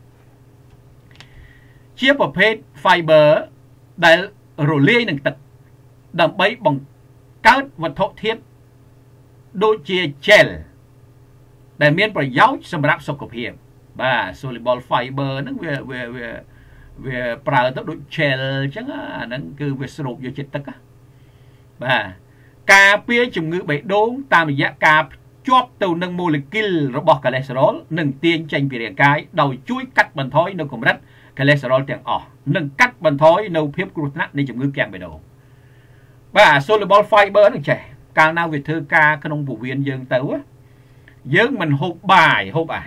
ជាប្រភេទ fiber ដែលរលាយនឹងទឹកដើម្បីបង្កើតវត្ថុធាតុដូចជា gel ដែលមានប្រយោជន៍សម្រាប់សុខភាពបាទ soluble fiber ហ្នឹងវាប្រើទៅដូច gel អញ្ចឹងអាហ្នឹងគឺវាស្រូបយកជាតិទឹកបាទការពារជំងឺបេះដូងតាមរយៈការជាប់ទៅនឹងម៉ូលេគុលរបស់កូលេស្តេរ៉ុលនិងទាញចេញពីរាងកាយដោយជួយកាត់បន្ថយនៅកម្រិតកូលេស្តេរ៉ុលទាំងអស់និងកាត់បន្ថយនៅភាពគ្រោះថ្នាក់នៃជំងឺកាំងបេះដូងបាទ soluble fiber ហ្នឹងចេះកាលណាវាធ្វើការក្នុងពោះវៀនយើងទៅយើងមិនហូបបាយហូបអា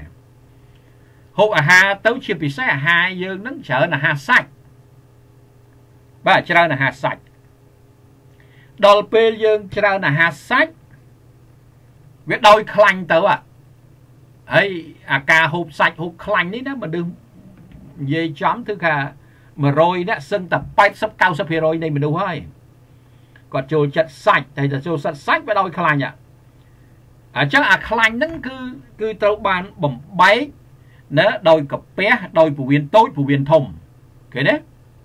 ហារទៅជាពិសេសអាហារយើងហ្នឹងច្រើនអាហារសាច់បាទច្រើនអាហារសាច់ដល់ពេលយើងច្រើនអាហារសាច់វាដោយខ្លាញ់ទៅហើយអាការហូបសាច់ហូបខ្លាញ់នេះណាមនុស្សនិយាយចំគឺថា100នាក់សឹងតែ80-90% នៃមនុស្សហើយគាត់ចូលចិត្តសាច់តែចូលចិត្តសាច់វាដោយខ្លាញ់អញ្ចឹងអាខ្លាញ់ហ្នឹងគឺត្រូវបានបំបែកណាដោយកាពះដោយពោះវៀនតូចពោះវៀនធំឃើញទេ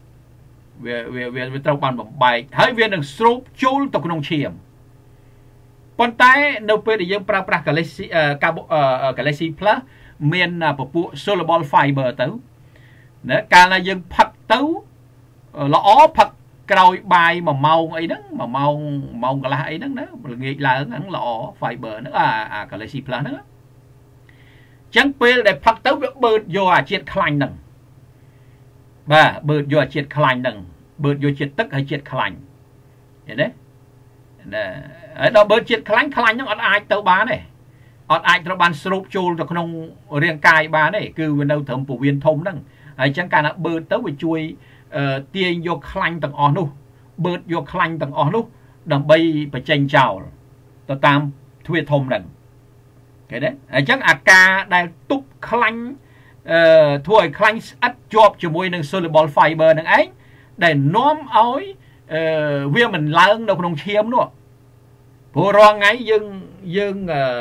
វាត្រូវបានបំបែកហើយវានឹងស្រូបចូលទៅក្នុងឈាមប៉ុន្តែនៅពេលដែលយើងប្រើប្រាស់ Galaxy Plus មានពពួក soluble fiber ទៅណាកាលណាយើងផឹកទៅល្អផឹកក្រោយបាយ1ម៉ោងអីហ្នឹង1ម៉ោងកន្លះអីហ្នឹងណាល្ងាចឡើងហ្នឹងល្អ fiber ហ្នឹងអា Galaxy Plus ហ្នឹងអញ្ចឹងពេលដែលផឹកទៅវាបឺតយកអាជាតិខ្លាញ់ហ្នឹងបាទបឺតយកអាជាតិខ្លាញ់ហ្នឹងបឺតយកជាតិទឹកហើយជាតិខ្លាញ់ឃើញទេហើយដល់បឺតជាតិខ្លាញ់ហ្នឹងអត់អាចទៅបានទេអត់អាចត្រូវបានស្រូបចូលទៅក្នុងរាងកាយបានទេគឺវានៅត្រឹមពោះវៀនធំហ្នឹងហើយអញ្ចឹងកាលណាបឺតទៅវាជួយទាញយកខ្លាញ់ទាំងអស់នោះបឺតយកខ្លាញ់ទាំងអស់នោះដើម្បីបញ្ចេញចោលទៅតាមទ្វារធំហ្នឹងឃើញទេអញ្ចឹងអាការដែលទប់ខ្លាញ់ធ្វើឲ្យខ្លាញ់ស្អិតជាប់ជាមួយនឹង soluble fiber នឹងឯងដែលនាំឲ្យវាមិនឡើងនៅក្នុងឈាមនោះព្រោះរាល់ថ្ងៃយើង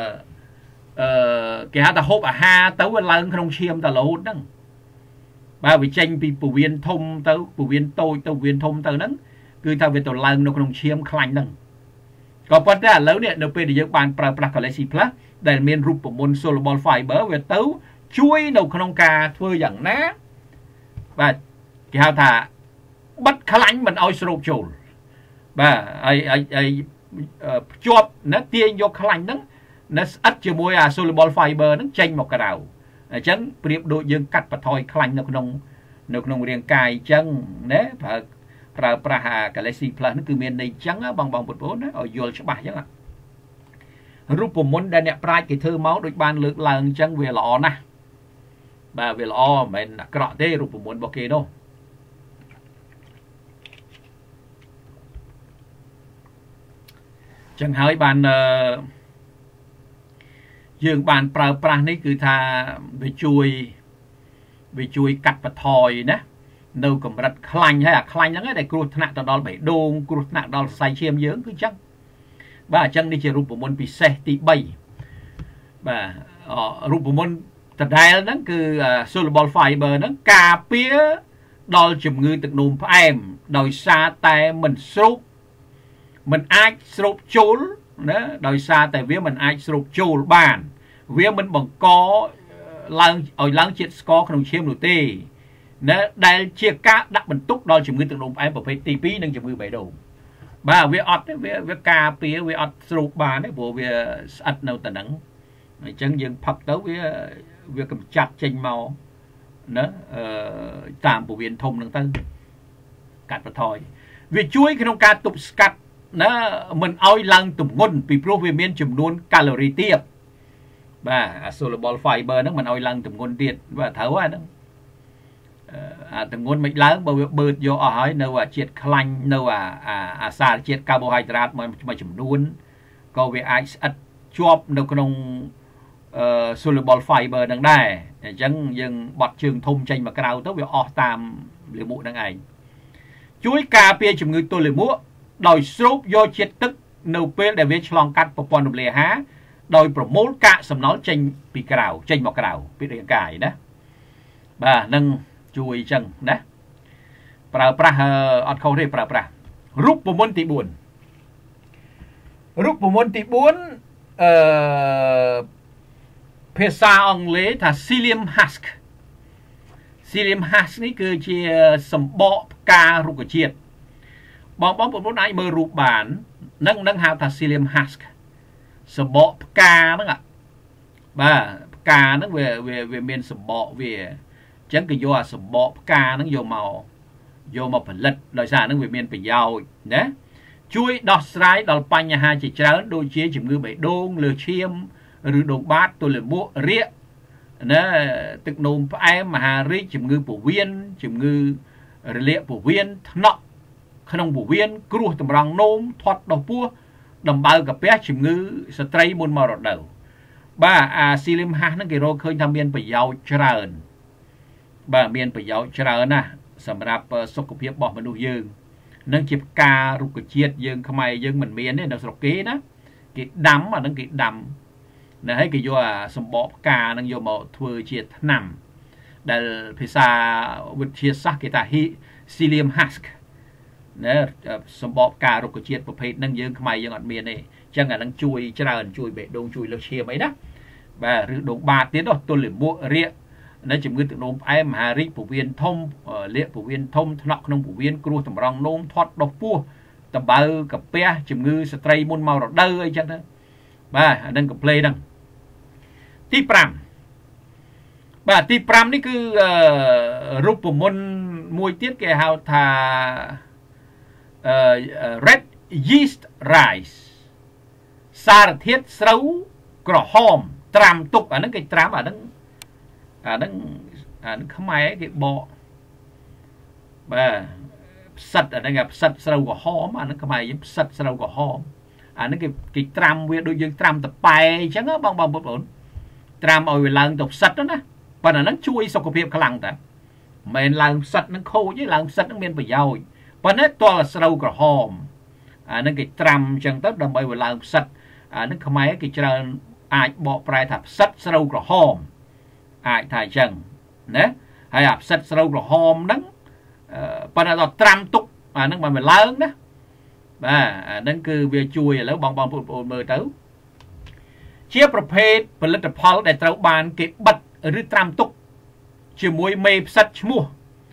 គេហៅថាហូបអាហារទៅវាឡើងក្នុងឈាមតែរហូតហ្នឹងបើវាចេញពីពោះវៀនធំទៅពោះវៀនតូចទៅពោះវៀនធំទៅហ្នឹងគឺថាវាទៅឡើងនៅក្នុងឈាមខ្លាញ់ហ្នឹងក៏ប៉ុន្តែឥឡូវនេះនៅពេលដែលយើងបានប្រើប្រាស់ Galaxy Plus ដែលមានរូបមន្ត soluble fiber វាទៅជួយនៅក្នុងការធ្វើយ៉ាងណាបាទគេហៅថាបិទខ្លាញ់មិនឲ្យស្រូបចូលបាទហើយភ្ជាប់ណាទាញយកខ្លាញ់ហ្នឹងណាស្អិតជាមួយអា soluble fiber ហ្នឹងចេញមកក្រៅអញ្ចឹងប្រៀបដូចយើងកាត់បន្ថយខ្លាញ់នៅក្នុងរាងកាយអញ្ចឹងណាប្រើប្រាស់អា Galaxy Plus ហ្នឹងគឺមានន័យអញ្ចឹងបងប្អូនណាឲ្យយល់ច្បាស់អញ្ចឹងរូបមន្តដែលអ្នកប្រាជ្ញគេធ្វើមកដូចបានលើកឡើងអញ្ចឹងវាល្អណាស់បាទវាល្អមិនមែនអាក្រក់ទេរូបមន្តរបស់គេនោះចឹងហើយបានយើងបានប្រើប្រាស់នេះគឺថាវាជួយកាត់បន្ថយណានៅកម្រិតខ្លាញ់ហើយអាខ្លាញ់ហ្នឹងឯងដែលគ្រោះថ្នាក់ទៅដល់បេះដូងគ្រោះថ្នាក់ដល់សរសៃឈាមយើងគឺចឹងបាទអញ្ចឹងនេះជារូបមន្តពិសេសទី3បាទរូបមន្តដដែលហ្នឹងគឺ soluble fiber ហ្នឹងការពារដល់ជំងឺទឹកនោមផ្អែមដោយសារតែមិនអាចស្រូបចូលណាដោយសារតែវាមិនអាចស្រូបចូលបានវាមិនបង្កឡើងជាតិស្ករក្នុងឈាមនោះទេណាដែលជាការដាក់បន្ទុកដល់ជំងឺទឹកនោមផ្អែមប្រភេទទី2និងជំងឺបេះដូង bà về ọt về cà pía về ọt sụp bà đấy bộ về ắt đâu tận nắng chẳng dừng phật tới về cầm chặt chênh màu nữa tạm bộ viên thông nâng tân cắt và thôi về chuối cái nông ca tục cắt nó mình oi lăng tụm ngôn vì pro về miền chùm luôn calorie tiếp và soluble fiber nó mình oi lăng tụm ngôn tiệt và thấu á nó tụm ngôn mình lớn bởi bớt vô ở hỏi đâu chiết khanh đâu xa chiết carbohydrate mà chùm luôn có về ai chop đâu nông soluble fiber đằng đây chẳng dừng bọt trường thông tranh mà cao tới về tam liều mũ đằng ảnh chuối cà phê chùm người tôi liều mũ đòi sốt do chết tức nấu bê để viết lòng cắt và bọn độc lệ há đòi promote cả sầm nói tranh bị cào tranh một cào biết được cài đó bà nâng chui chân đó pra ọt khâu đây pra rút bộ môn tỷ buồnភាសាអង់គ្លេសថា psyllium husk psyllium husk នេះគឺជាសម្បកផ្ការុក្ខជាតិបងប្អូនអាចមើលរូបបាននឹងហៅថា psyllium husk សម្បកផ្កាហ្នឹងបាទផ្កាហ្នឹងវាមានសម្បកវាអញ្ចឹងគេយកអាសម្បកផ្កាហ្នឹងយកមកផលិតដោយសារហ្នឹងវាមានប្រយោជន៍ណាជួយដោះស្រាយដល់បញ្ហាជាច្រើនដូចជាជំងឺបេះដូងលើឈាមឬដងបាតទល់លាមករាកណាទឹកនោមផ្អែមមហារីកជំងឺពោះវៀនជំងឺរលាកពោះវៀនថ្នាក់ក្នុងពោះវៀនគ្រោះតម្រង់នោមធាត់ដោះពោះដំបៅកាពះជំងឺស្ត្រីមុនមករដូវបាទអាស៊ីលីមហាស់ហ្នឹងគេរកឃើញថាមានប្រយោជន៍ច្រើនបាទមានប្រយោជន៍ច្រើនណាស់សម្រាប់សុខភាពរបស់មនុស្សយើងនឹងជាផ្ការុក្ខជាតិយើងខ្មែរយើងមិនមានទេនៅស្រុកគេណាគេដាំអាហ្នឹងគេដាំនៅហើយគេយកអាសម្បកផ្កានឹងយកមកធ្វើជាថ្នាំដែលភាសាវិទ្យាសាស្ត្រគេថា psyllium husk ណាសម្បកផ្ការុក្ខជាតិប្រភេទហ្នឹងយើងខ្មែរយើងអត់មានទេអញ្ចឹងអាហ្នឹងជួយច្រើនជួយបេះដូងជួយលើសឈាមអីណាបាទឬដងបាតទៀតទល់លាមករាកនៅជំងឺទឹកនោមផ្អែមមហារីកពោះវៀនធំលាកពោះវៀនធំថ្នាក់ក្នុងពោះវៀនគ្រោះតម្រង់នោមធាត់ដោះពោះដំបៅកាពះជំងឺស្ត្រីមុនមករដូវអីចឹងទៅបាទអាហ្នឹងកំភ្លេហ្នឹងទី5បាទទី5នេះគឺរូបមន្តមួយទៀតគេហៅថា red yeast rice សារធាតុស្រូវក្រហមត្រាំទុកអាហ្នឹងគេត្រាំអាហ្នឹងខ្មែរគេបកបាទផ្សិតអាហ្នឹងផ្សិតស្រូវក្រហមអាហ្នឹងខ្មែរយើងផ្សិតស្រូវក្រហមអាហ្នឹងគេត្រាំវាដូចយើងត្រាំតប៉ែអញ្ចឹងបងប្អូនត្រាំឲ្យវាឡើងទៅផ្សិតណាប៉ុន្តែហ្នឹងជួយសុខភាពខ្លាំងតាមិនមែនឡើងផ្សិតហ្នឹងខូចទេឡើងផ្សិតហ្នឹងមានប្រយោជន៍ប៉ុន្តែតលស្រូវក្រហមអាហ្នឹងគេត្រាំអញ្ចឹងទៅដើម្បីវាឡើងផ្សិតអាហ្នឹងខ្មែរគេច្រើនអាចបកប្រែថាផ្សិតស្រូវក្រហមអាចថាអញ្ចឹងណាហើយអាផ្សិតស្រូវក្រហមហ្នឹងប៉ុន្តែដល់ត្រាំទុកអាហ្នឹងមិនឡើងណាបាទអាហ្នឹងគឺវាជួយឥឡូវបងប្អូនមើលទៅជាប្រភេទផលិតផលដែលត្រូវបានគេបិទឬត្រាំទុកជាមួយមេផ្សិតឈ្មោះ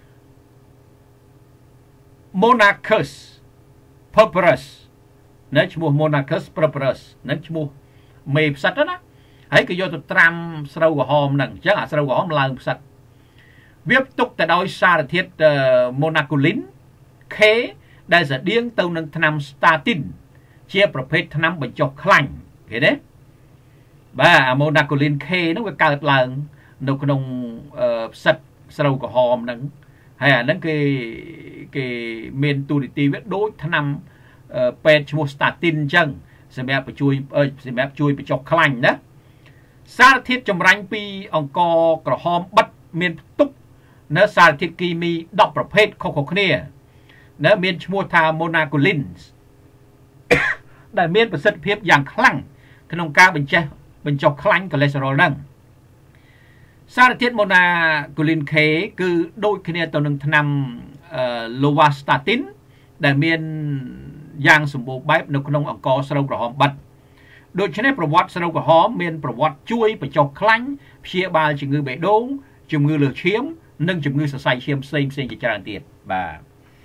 Monachus purpureus ណាឈ្មោះ Monachus purpureus ហ្នឹងឈ្មោះមេផ្សិតណាហើយគេយកទៅត្រាំស្រូវក្រហមហ្នឹងអញ្ចឹងអាស្រូវក្រហមឡើងផ្សិតវាផ្ទុកទៅដោយសារធាតុ monacolin K ដែលស្តៀងទៅនឹងថ្នាំ statin ជាប្រភេទថ្នាំបញ្ចុះខ្លាញ់ឃើញទេបាទអា monacolin K ហ្នឹងវាកើតឡើងនៅក្នុងផ្សិតស្រូវក្រហមហ្នឹងហើយអាហ្នឹងគេមានទូនីតិវាដូចថ្នាំពេទ្យឈ្មោះ statin អញ្ចឹងសម្រាប់ជួយបញ្ចុះខ្លាញ់ណាសារធាតុចម្រាញ់ពីអង្ករក្រហមបិទមានផ្ទុកនៅសារធាតុគីមី10ប្រភេទខុសៗគ្នាណាមានឈ្មោះថា monacolins ដែលមានប្រសិទ្ធភាពយ៉ាងខ្លាំងក្នុងការបញ្ចុះខ្លាញ់កូលេស្តេរ៉ុលហ្នឹងសារធាតុ monacolin K គឺដូចគ្នាទៅនឹងថ្នាំ lovastatin ដែលមានយ៉ាងសម្បូរបែបនៅក្នុងអង្ករស្រូវក្រហមបិទដូច្នេះប្រវត្តិស្រូវក្រហមមានប្រវត្តិជួយបញ្ចុះខ្លាញ់ព្យាបាលជំងឺបេះដូងជំងឺលើសឈាមនិងជំងឺសរសៃឈាមផ្សេងជាច្រើនទៀតបាទ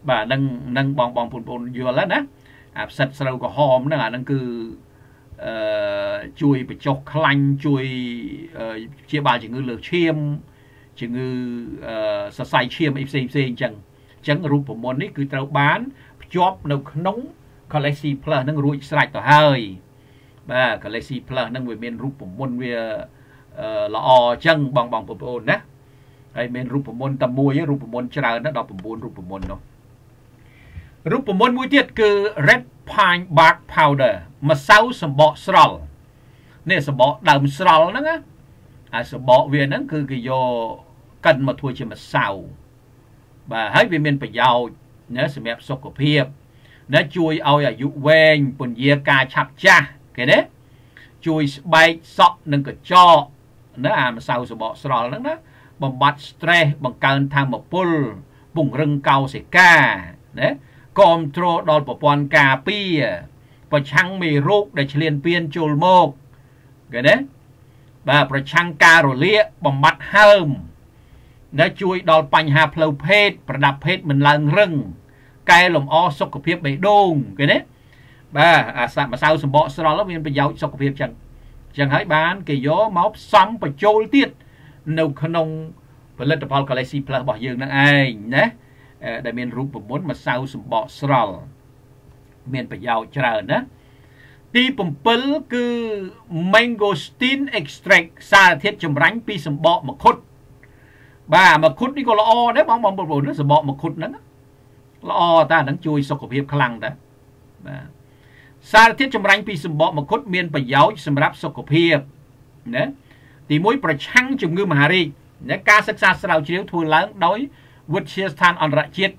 bà nâng bong phun vừa lắm á sạch sâu có hòm nữa nâng cứ chui bị chọc khanh chui chia ba chỉ ngư lược chiêm chỉ ngư sờ sai chiêm xì chẳng rụp của môn ấy cứ trâu bán job nấu nóng Galaxy Plus nâng rụi sạch tỏ hơi bà Galaxy Plus nâng về miền rụp của môn về lọ chân bong phun đó hay miền rụp của môn tầm mùi rụp của môn trời nó đọc của môn rụp của môn đâu rụp của môn mũi tiết cứ red pine bark powder mà sau sầm bọ sral nè sầm bọ đầm sral đó á sầm bọ về nó cứ cái do cần mà thua chỉ mà sau và hết vì mình phải giàu nếu sầm ép sốc của phiệp nếu chui ao à dụ ven bồn dìa ca chập cha cái đấy chui bay sọ nâng cái cho nếu mà sau sầm bọ sral đó bằng bắt stress bằng cơn tham một pull bùng rừng cao sẽ ca đấy control ដល់ប្រព័ន្ធការពារប្រឆាំងមេរោគដែលឆ្លៀនពៀនចូលមកឃើញទេបាទប្រឆាំងការរលាកបំបត្តិហើមដែលជួយដល់បញ្ហាផ្លូវភេទប្រដាប់ភេទមិនឡើងរឹងកែលម្អសុខភាពបេះដូងឃើញទេបាទអាម្សៅសម្បកស្រល់មានប្រយោជន៍សុខភាពចឹងហើយបានគេយកមកផ្សំបញ្ចូលទៀតនៅក្នុងផលិតផល Galaxy Plus របស់យើងហ្នឹងឯងណាដែលមានរូបមន្តម្សៅសម្បកស្រល់មានប្រយោជន៍ច្រើនណាទី7គឺ mangosteen extract សារធាតុចម្រាញ់ពីសម្បកមង្ឃុតបាទមង្ឃុតនេះក៏ល្អដែរបងប្អូនសម្បកមង្ឃុតហ្នឹងល្អតាហ្នឹងជួយសុខភាពខ្លាំងដែរបាទសារធាតុចម្រាញ់ពីសម្បកមង្ឃុតមានប្រយោជន៍សម្រាប់សុខភាពណាទី1ប្រឆាំងជំងឺមហារីកណាការសិក្សាស្រាវជ្រាវធ្វើឡើងដោយវិទ្យាស្ថានអន្តរជាតិ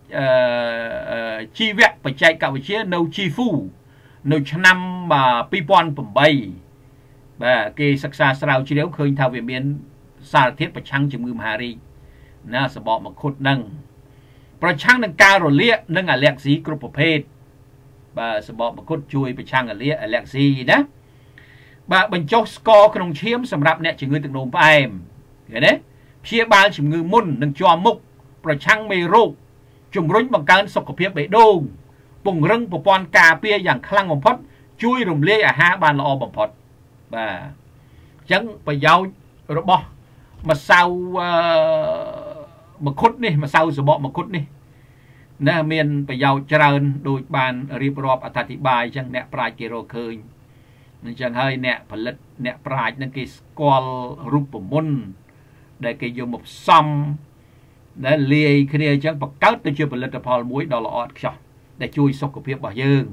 ជីវៈបច្ចេកវិទ្យានៅជីហ្វូនៅឆ្នាំ2008បាទគេសិក្សាស្រាវជ្រាវឃើញថាវាមានសារធាតុប្រឆាំងជំងឺមហារីកណាសបកមង្ឃុតនឹងប្រឆាំងនឹងការរលាកនិងអាឡែកស៊ីគ្រប់ប្រភេទបាទសបកមង្ឃុតជួយប្រឆាំងអាឡែកស៊ីណាបាទបញ្ចុះស្ករក្នុងឈាមសម្រាប់អ្នកជំងឺទឹកនោមផ្អែមឃើញទេព្យាបាលជំងឺមុននិងជាប់មុខប្រឆាំងមេរោគជំរុញបង្កើនសុខភាពបេះដូងពង្រឹងប្រព័ន្ធការពារយ៉ាងខ្លាំងបំផុតជួយរំលាយអាហារបានល្អបំផុតបាទអញ្ចឹងប្រយោជន៍របស់ម្សៅមង្ឃុតនេះម្សៅសបកមង្ឃុតនេះណាមានប្រយោជន៍ច្រើនដូចបានរៀបរាប់អត្ថាធិប្បាយអញ្ចឹងអ្នកប្រាជ្ញគេរកឃើញអញ្ចឹងហើយអ្នកផលិតអ្នកប្រាជ្ញនឹងគេស្គាល់រូបមន្តដែលគេយកមកផ្សំដែលលាយគ្នាអញ្ចឹងបង្កើតទៅជាផលិតផលមួយដ៏ល្អឥតខ្ចោះដែលជួយសុខភាពរបស់យើង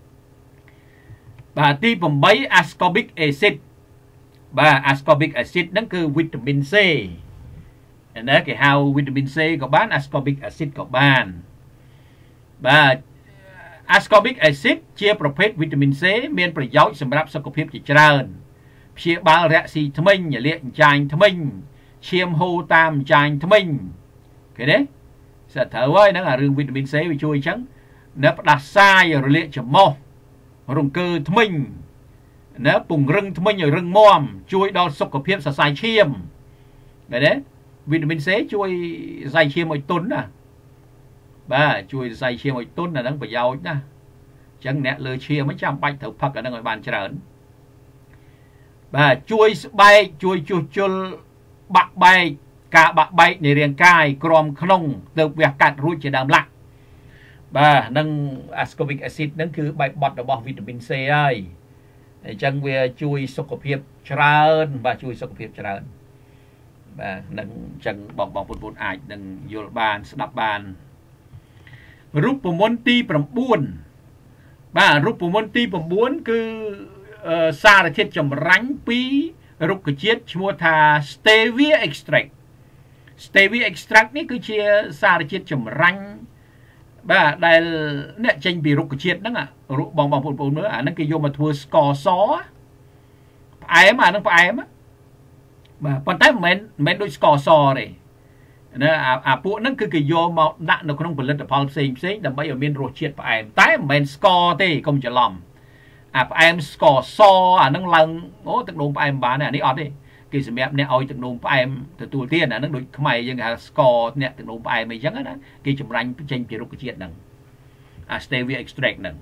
បាទទី8 ascorbic acid បាទ ascorbic acid ហ្នឹងគឺវីតាមីន C ណាគេហៅវីតាមីន C ក៏បាន ascorbic acid ក៏បានបាទ ascorbic acid ជាប្រភេទវីតាមីន C មានប្រយោជន៍សម្រាប់សុខភាពជាច្រើនព្យាបាលរកស៊ីធ្មេញរលាកអញ្ចាញធ្មេញឈាមហូរតាមអញ្ចាញធ្មេញឃើញទេស្អាតត្រូវហើយហ្នឹងអារឿងវីតាមីន C វាជួយអញ្ចឹងនៅផ្ដាសាយរលាកច្រមុះរង្គើធ្មេញណាពង្រឹងធ្មេញឲ្យរឹងមាំជួយដល់សុខភាពសរសៃឈាមឃើញទេវីតាមីន C ជួយសរសៃឈាមឲ្យទន់ណាបាទជួយសរសៃឈាមឲ្យទន់អាហ្នឹងប្រយោជន៍ណាអញ្ចឹងអ្នកលើឈាមចាំបាច់ត្រូវផឹកអាហ្នឹងឲ្យបានច្រើនបាទជួយស្បែកជួយជួសជុលបាក់បែកការបាក់បែកនៃរាងកាយក្រមក្នុងទៅវះកាត់រួចជាដើមឡាក់បាទនឹង ascorbic acid ហ្នឹងគឺបែបបត់របស់វីតាមីន C ហើយអញ្ចឹងវាជួយសុខភាពច្រើនបាទជួយសុខភាពច្រើនបាទនឹងអញ្ចឹងបងប្អូនអាចនឹងយល់បានស្ដាប់បានរូបមន្តទី9បាទរូបមន្តទី9គឺសារធាតុចម្រាញ់ពីរុក្ខជាតិឈ្មោះថា stevia extract stevia extract នេះគឺជាសារជាតិចម្រាញ់បាទដែលអ្នកចេញពីរុក្ខជាតិហ្នឹងបងប្អូនមើលអាហ្នឹងគេយកមកធ្វើស្ករសផ្អែមអាហ្នឹងផ្អែមបាទប៉ុន្តែមិនមែនដូចស្ករសទេណាអាពួកហ្នឹងគឺគេយកមកដាក់នៅក្នុងផលិតផលផ្សេងដើម្បីឲ្យមានរសជាតិផ្អែមតែមិនមែនស្ករទេកុំច្រឡំអាផ្អែមស្ករសអាហ្នឹងឡើងអូទឹកដូងផ្អែមបានទេអានេះអត់ទេគេសម្រាប់អ្នកឲ្យទឹកនោមផ្អែមទទួលទានអាហ្នឹងដូចខ្មែរយើងហៅស្ករអ្នកទឹកនោមផ្អែមអីចឹងណាគេចម្រាញ់ចេញពីរុក្ខជាតិហ្នឹងអា stevia extract ហ្នឹង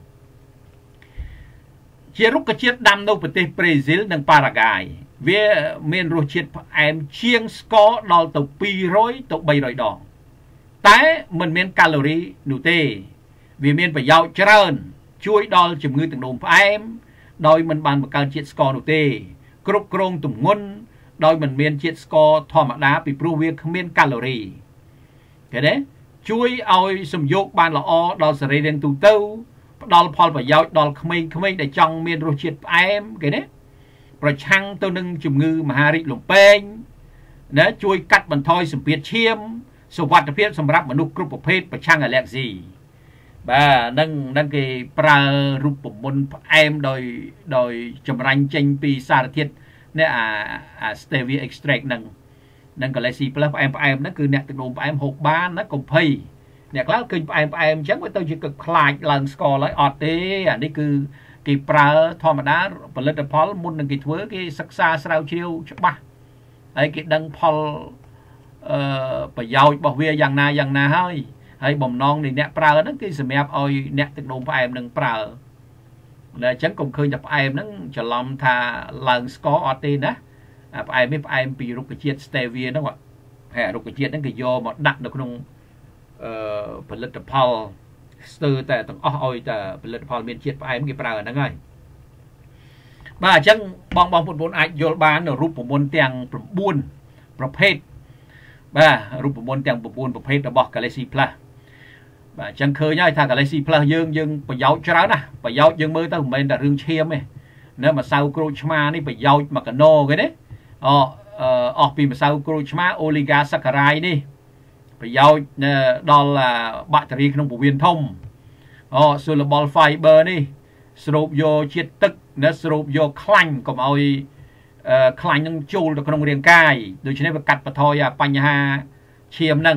ជារុក្ខជាតិដាំនៅប្រទេសប្រេស៊ីលនិងប៉ារ៉ាហ្គាយវាមានរសជាតិផ្អែមជាងស្ករដល់ទៅ200ទៅ300ដងតែមិនមានកាឡូរីនោះទេវាមានប្រយោជន៍ច្រើនជួយដល់ជំងឺទឹកនោមផ្អែមដោយមិនបានបង្កើនជាតិស្ករនោះទេគ្រប់គ្រងទម្ងន់ដោយមិនមានជាតិស្ករធម្មតាពីព្រោះវាគ្មានកាឡូរីឃើញទេជួយឲ្យសំយោគបានល្អដល់សរីរាង្គទូទៅផ្ដល់ផលប្រយោជន៍ដល់ក្មេងៗដែលចង់មានរសជាតិផ្អែមឃើញទេប្រឆាំងទៅនឹងជំងឺមហារីកលំពែងណាជួយកាត់បន្ថយសម្ពាធឈាមសុវត្ថិភាពសម្រាប់មនុស្សគ្រប់ប្រភេទប្រឆាំងអាឡែហ្ស៊ីបាទនឹងគេប្រើរូបមន្តផ្អែមដោយចម្រាញ់ចេញពីសារធាតុនេះអា stevia extract នឹង Galaxy Plus ផ្អែមហ្នឹងគឺអ្នកទឹកនោមផ្អែមហូបបានណាកុំភ័យអ្នកខ្លះឃើញផ្អែមអញ្ចឹងវាទៅជាខ្លាចឡើងស្ករហើយអត់ទេអានេះគឺគេប្រើធម្មតាផលិតផលមុននឹងគេធ្វើគេសិក្សាស្រាវជ្រាវច្បាស់ហើយគេដឹងផលប្រយោជន៍របស់វាយ៉ាងណាហើយបំណងនៃអ្នកប្រើហ្នឹងគឺសម្រាប់ឲ្យអ្នកទឹកនោមផ្អែមនឹងប្រើតែអញ្ចឹងកុំឃើញតែផ្អែមហ្នឹងច្រឡំថាឡើងស្ករអត់ទេណាផ្អែមនេះផ្អែមពីរុក្ខជាតិ stevia ហ្នឹងហើយរុក្ខជាតិហ្នឹងគេយកមកដាក់នៅក្នុងផលិតផលស្ទើរតែទាំងអស់ឲ្យតែផលិតផលមានជាតិផ្អែមគេប្រើអាហ្នឹងហើយបាទអញ្ចឹងបងប្អូនអាចយល់បានរូបមន្តទាំង9ប្រភេទបាទរូបមន្តទាំង9ប្រភេទរបស់ Galaxy Plus បាទអញ្ចឹងឃើញហើយថា Galaxy Plus យើងប្រយោជន៍ច្រើនណាស់ប្រយោជន៍យើងមើលទៅមិនមែនតែរឿងឈាមទេនៅម្សៅក្រូចឆ្មានេះប្រយោជន៍1កាណូគេទេអស់ពីម្សៅក្រូចឆ្មា Oliga Saccharide នេះប្រយោជន៍ដល់បាក់តេរីក្នុងពោះវៀនធំsoluble fiber នេះស្រូបយកជាតិទឹកណាស្រូបយកខ្លាញ់កុំឲ្យខ្លាញ់នឹងចូលទៅក្នុងរាងកាយដូច្នេះវាកាត់បន្ថយបញ្ហាឈាមហ្នឹង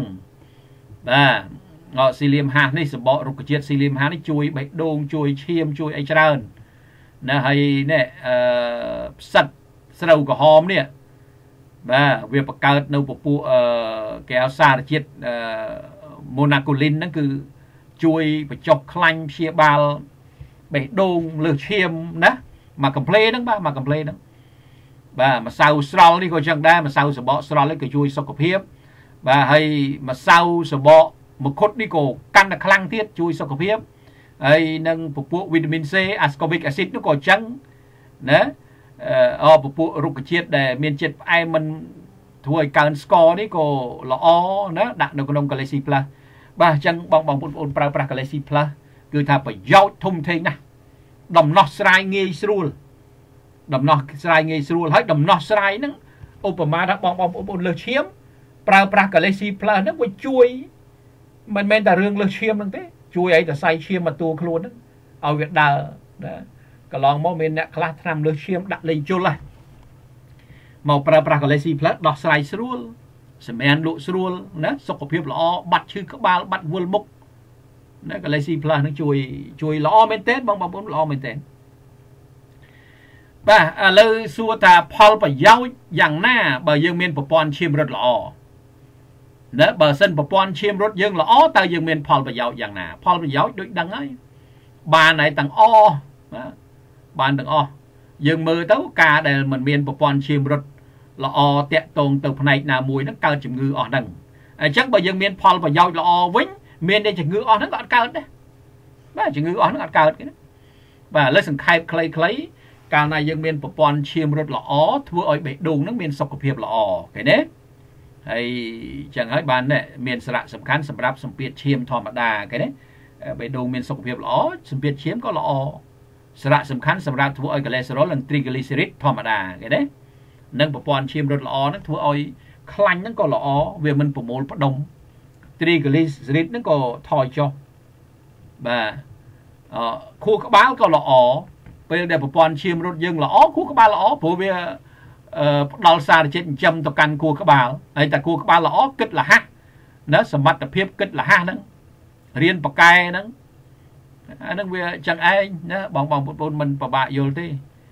បាទស៊ីលៀមហាសនេះសម្បករុក្ខជាតិស៊ីលៀមហាសនេះជួយបេះដូងជួយឈាមជួយអីច្រើនណាហើយនេះផ្សិតស្រូវក្រហមនេះបាទវាបង្កើតនៅពពួកគេហៅសារជាតិmonacolin ហ្នឹងគឺជួយបញ្ចុះខ្លាញ់ព្យាបាលបេះដូងលើសឈាមណាមកកំ pl ហ្នឹងបាទមកកំ pl ហ្នឹងបាទម្សៅស្រល់នេះក៏ចឹងដែរម្សៅសបកស្រល់នេះក៏ជួយសុខភាពបាទហើយម្សៅសបកមង្ឃុតនេះក៏កាន់តែខ្លាំងទៀតជួយសុខភាពហើយនឹងពពួកវីតាមីន C ascorbic acid នោះក៏ចឹងណាពពួករុក្ខជាតិដែលមានជាតិផ្អែមមិនធ្វើឲ្យកើនស្ករនេះក៏ល្អណាដាក់នៅក្នុង Galaxy Plus បាទអញ្ចឹងបងប្អូនប្រើប្រាស់ Galaxy Plus គឺថាប្រយោជន៍ធំធេងណាស់ដំណោះស្រាយងាយស្រួលហើយដំណោះស្រាយហ្នឹងឧបមាថាបងប្អូនលើសឈាមប្រើប្រាស់ Galaxy Plus ហ្នឹងវាជួយមិនមែនតែរឿងលើសឈាមហ្នឹងទេជួយឲ្យសរសៃឈាមមកតួខ្លួនហ្នឹងឲ្យវាដើរណាកន្លងមកមានអ្នកខ្លះថ្នាំលើសឈាមដាក់លេងជុលហ្នឹងមកប្រើប្រាស់ Galaxy Plus ដោះស្រាយស្រួលសម្រានលក់ស្រួលណាសុខភាពល្អបាត់ឈឺក្បាលបាត់វល់មុខណា Galaxy Plus នឹងជួយល្អមែនទែនបងប្អូនល្អមែនទែនបាទឥឡូវសួរថាផលប្រយោជន៍យ៉ាងណាបើយើងមានប្រព័ន្ធឈាមរត់ល្អណាបើសិនប្រព័ន្ធឈាមរត់យើងល្អតើយើងមានផលប្រយោជន៍យ៉ាងណាផលប្រយោជន៍ដូចដឹងហើយបានហើយទាំងអស់បាទបានទាំងអស់យើងមើលទៅការដែលមិនមានប្រព័ន្ធឈាមរត់ល្អតាក់ទងទៅផ្នែកណាមួយហ្នឹងកើតជំងឺអស់ហ្នឹងអញ្ចឹងបើយើងមានផលប្រយោជន៍ល្អវិញមានតែជំងឺអស់ហ្នឹងក៏អត់កើតដែរបាទជំងឺអស់ហ្នឹងអត់កើតទេណាបាទឥឡូវសង្ខេបខ្លីៗកាលណាយើងមានប្រព័ន្ធឈាមរត់ល្អធ្វើឲ្យបេះដូងហ្នឹងមានសុខភាពល្អឃើញទេហើយចឹងហើយបានមានសារៈសំខាន់សម្រាប់សម្ពាធឈាមធម្មតាឃើញទេបេះដូងមានសុខភាពល្អសម្ពាធឈាមក៏ល្អសារៈសំខាន់សម្រាប់ធ្វើឲ្យ cholesterol និង triglyceride ធម្មតាឃើញទេនិងប្រព័ន្ធឈាមរត់ល្អហ្នឹងធ្វើឲ្យខ្លាញ់ហ្នឹងក៏ល្អវាមិនប្រមូលផ្ដុំ triglyceride ហ្នឹងក៏ថយចុះបាទខួរក្បាលក៏ល្អពេលដែលប្រព័ន្ធឈាមរត់យើងល្អខួរក្បាលល្អព្រោះវាផ្ដល់សារជាតិចិញ្ចឹមទៅកាន់ខួរក្បាលហើយតែខួរក្បាលល្អគិតលះណាសមត្ថភាពគិតលះហ្នឹងរៀនប៉កែហ្នឹងអាហ្នឹងវាចឹងឯងណាបងប្អូនមិនពិបាកយល់ទេ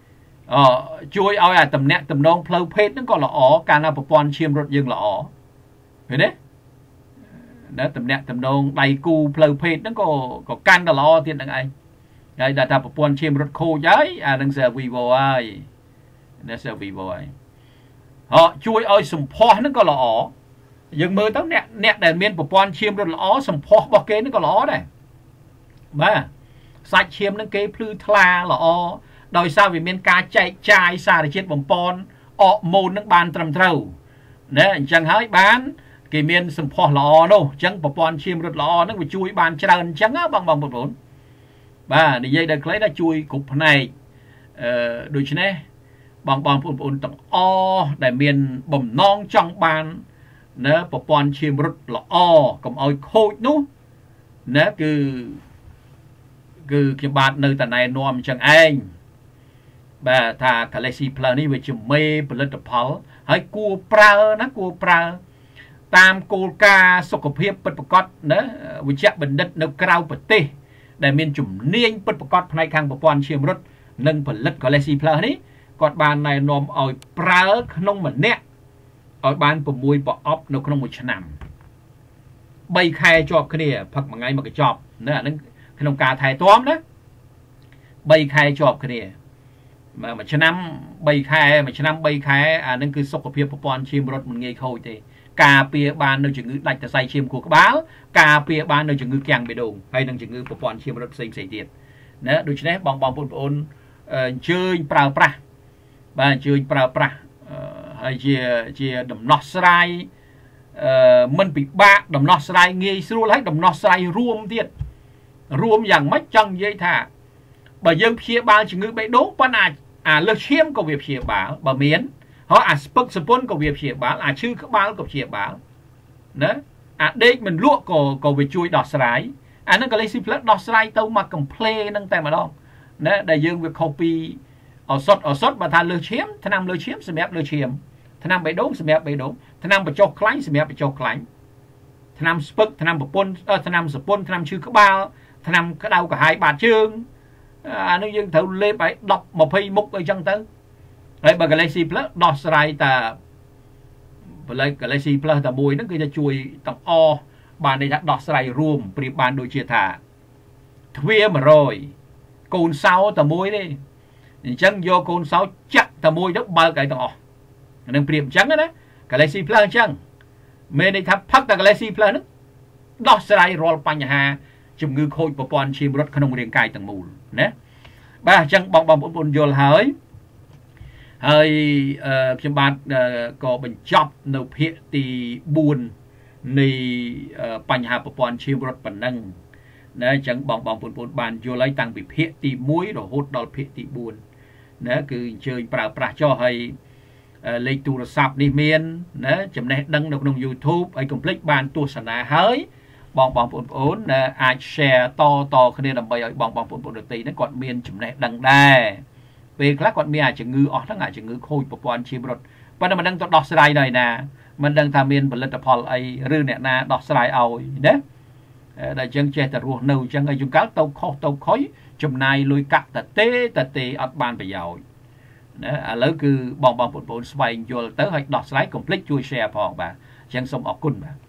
ជួយឲ្យអាតំណាក់តំណងផ្លូវភេទហ្នឹងក៏ល្អកាលណាប្រព័ន្ធឈាមរត់យើងល្អឃើញទេណាតំណាក់តំណងដៃគូផ្លូវភេទហ្នឹងក៏កាន់តែល្អទៀតហ្នឹងឯងហើយដល់ថាប្រព័ន្ធឈាមរត់ខូចហើយអានឹងសើវីវហើយណាសើវីវហើយជួយឲ្យសម្ផស្សហ្នឹងក៏ល្អយើងមើលទៅអ្នកដែលមានប្រព័ន្ធឈាមរត់ល្អសម្ផស្សរបស់គេហ្នឹងក៏ល្អដែរបាទសាច់ឈាមហ្នឹងគេភ្លឺថ្លាល្អដោយសារវាមានការចែកចាយសារជាតិបំពន់អរម៉ូននឹងបានត្រឹមត្រូវណាអញ្ចឹងហើយបានគេមានសម្ផស្សល្អនោះអញ្ចឹងប្រព័ន្ធឈាមរត់ល្អហ្នឹងវាជួយបានច្រើនអញ្ចឹងបងប្អូនបាទនិយាយដល់ខ្លីថាជួយគ្រប់ផ្នែកដូច្នេះបងប្អូនទាំងអស់ដែលមានបំណងចង់បានណាប្រព័ន្ធឈាមរត់ល្អកុំឲ្យខូចនោះណាគឺខ្ញុំបាទនៅតែណែនាំអញ្ចឹងឯងបាទថា Galaxy Plus នេះវាជាមេផលិតផលហើយគួរប្រើណាគួរប្រើតាមគោលការណ៍សុខភាពពិតប្រាកដណាវិជ្ជបណ្ឌិតនៅក្រៅប្រទេសដែលមានជំនាញពិតប្រាកដផ្នែកខាងប្រព័ន្ធឈាមរត់និងផលិត Galaxy Plus នេះគាត់បានណែនាំឲ្យប្រើក្នុងម្នាក់ឲ្យបាន6ប្រអប់នៅក្នុងមួយឆ្នាំ3ខែជាប់គ្នាផឹកមួយថ្ងៃមកកញ្ចប់ណាអានឹងក្នុងការថែទាំណា3ខែជាប់គ្នាមួយឆ្នាំ3ខែមួយឆ្នាំ3ខែអានឹងគឺសុខភាពប្រព័ន្ធឈាមរត់មិនងាយខូចទេការពារបាននៅជំងឺដាច់សរសៃឈាមខួរក្បាលការពារបាននៅជំងឺគាំងបេះដូងហើយនិងជំងឺប្រព័ន្ធឈាមរត់ផ្សេងទៀតណាដូច្នេះបងប្អូនអញ្ជើញប្រើប្រាស់បាទអញ្ជើញប្រើប្រាស់ហើយជាដំណោះស្រាយមិនពិបាកដំណោះស្រាយងាយស្រួលហើយដំណោះស្រាយរួមទៀតរួមយ៉ាងម៉េចចង់និយាយថាបើយើងព្យាបាលជំងឺបេះដូងប៉ុន្តែអាលើសឈាមក៏វាព្យាបាលបើមានហើយអាស្ពឹកសពុនក៏វាព្យាបាលអាឈឺក្បាលក៏ព្យាបាលណាអាដេកមិនលក់ក៏វាជួយដោះស្រាយអានឹង Galaxy Plus ដោះស្រាយទៅមកកំ pl ហ្នឹងតែម្ដងណាដែលយើងវាខុសពីឱសថបើថាលើសឈាមថ្នាំលើសឈាមសម្រាប់លើសឈាមថ្នាំបេះដូងសម្រាប់បេះដូងថ្នាំបញ្ចុះខ្លាញ់សម្រាប់បញ្ចុះខ្លាញ់ថ្នាំស្ពឹកថ្នាំប្រពន្ធថ្នាំសពុនថ្នាំឈឺក្បាលថ្នាំក្តៅក្រហាយបាតជើងអានេះយើងត្រូវលេបឲ្យ10 20មុខអីចឹងទៅហើយបើ Galaxy Plus ដោះស្រាយតែបល័យ Galaxy Plus តែមួយហ្នឹងគឺจะជួយទាំងអស់បានន័យថាដោះស្រាយរួមប្រៀបបានដូចជាថាទ្វា100កូនសោតែមួយទេអញ្ចឹងយកកូនសោចាក់តែមួយទៅបើកឲ្យទាំងអស់នឹងប្រៀបអញ្ចឹងណា Galaxy Plus អញ្ចឹងមានន័យថាផឹកតែ Galaxy Plus ហ្នឹងដោះស្រាយរាល់បញ្ហាជំងឺខូចប្រព័ន្ធឈាមរត់ក្នុងរាងកាយទាំងមូលណាបាទអញ្ចឹងបងប្អូនយល់ហើយខ្ញុំបាទក៏បញ្ចប់នៅភាគទី4នៃបញ្ហាប្រព័ន្ធឈាមរត់ប៉ុណ្ណឹងណាអញ្ចឹងបងប្អូនបានយល់ហើយតាំងពីភាគទី1រហូតដល់ភាគទី4ណាគឺអញ្ជើញប្រើប្រាស់ចុះហើយលេខទូរស័ព្ទនេះមានណាចំណេះដឹងនៅក្នុង YouTube ហើយកុំភ្លេចបានទស្សនាហើយបងប្អូនអាច share តគ្នាដើម្បីឲ្យបងប្អូនដទៃហ្នឹងគាត់មានចំណេះដឹងដែរពេលខ្លះគាត់មានជំងឺអស់ហ្នឹងជំងឺខូចប្រព័ន្ធឈាមរត់ប៉ុន្តែមិនដឹងទៅដោះស្រាយដល់ណាមិនដឹងថាមានផលិតផលអីឬអ្នកណាដោះស្រាយឲ្យណាដែលយើងចេះតែរស់នៅអញ្ចឹងឲ្យជួនកាលទៅខុសទៅខុយចំណាយលុយកាក់តទេអត់បានប្រយោជន៍ណាឥឡូវគឺបងប្អូនស្វែងយល់ទៅឲ្យដោះស្រាយកុំភ្លេចជួយ share ផងបាទអញ្ចឹងសូមអរគុណបាទ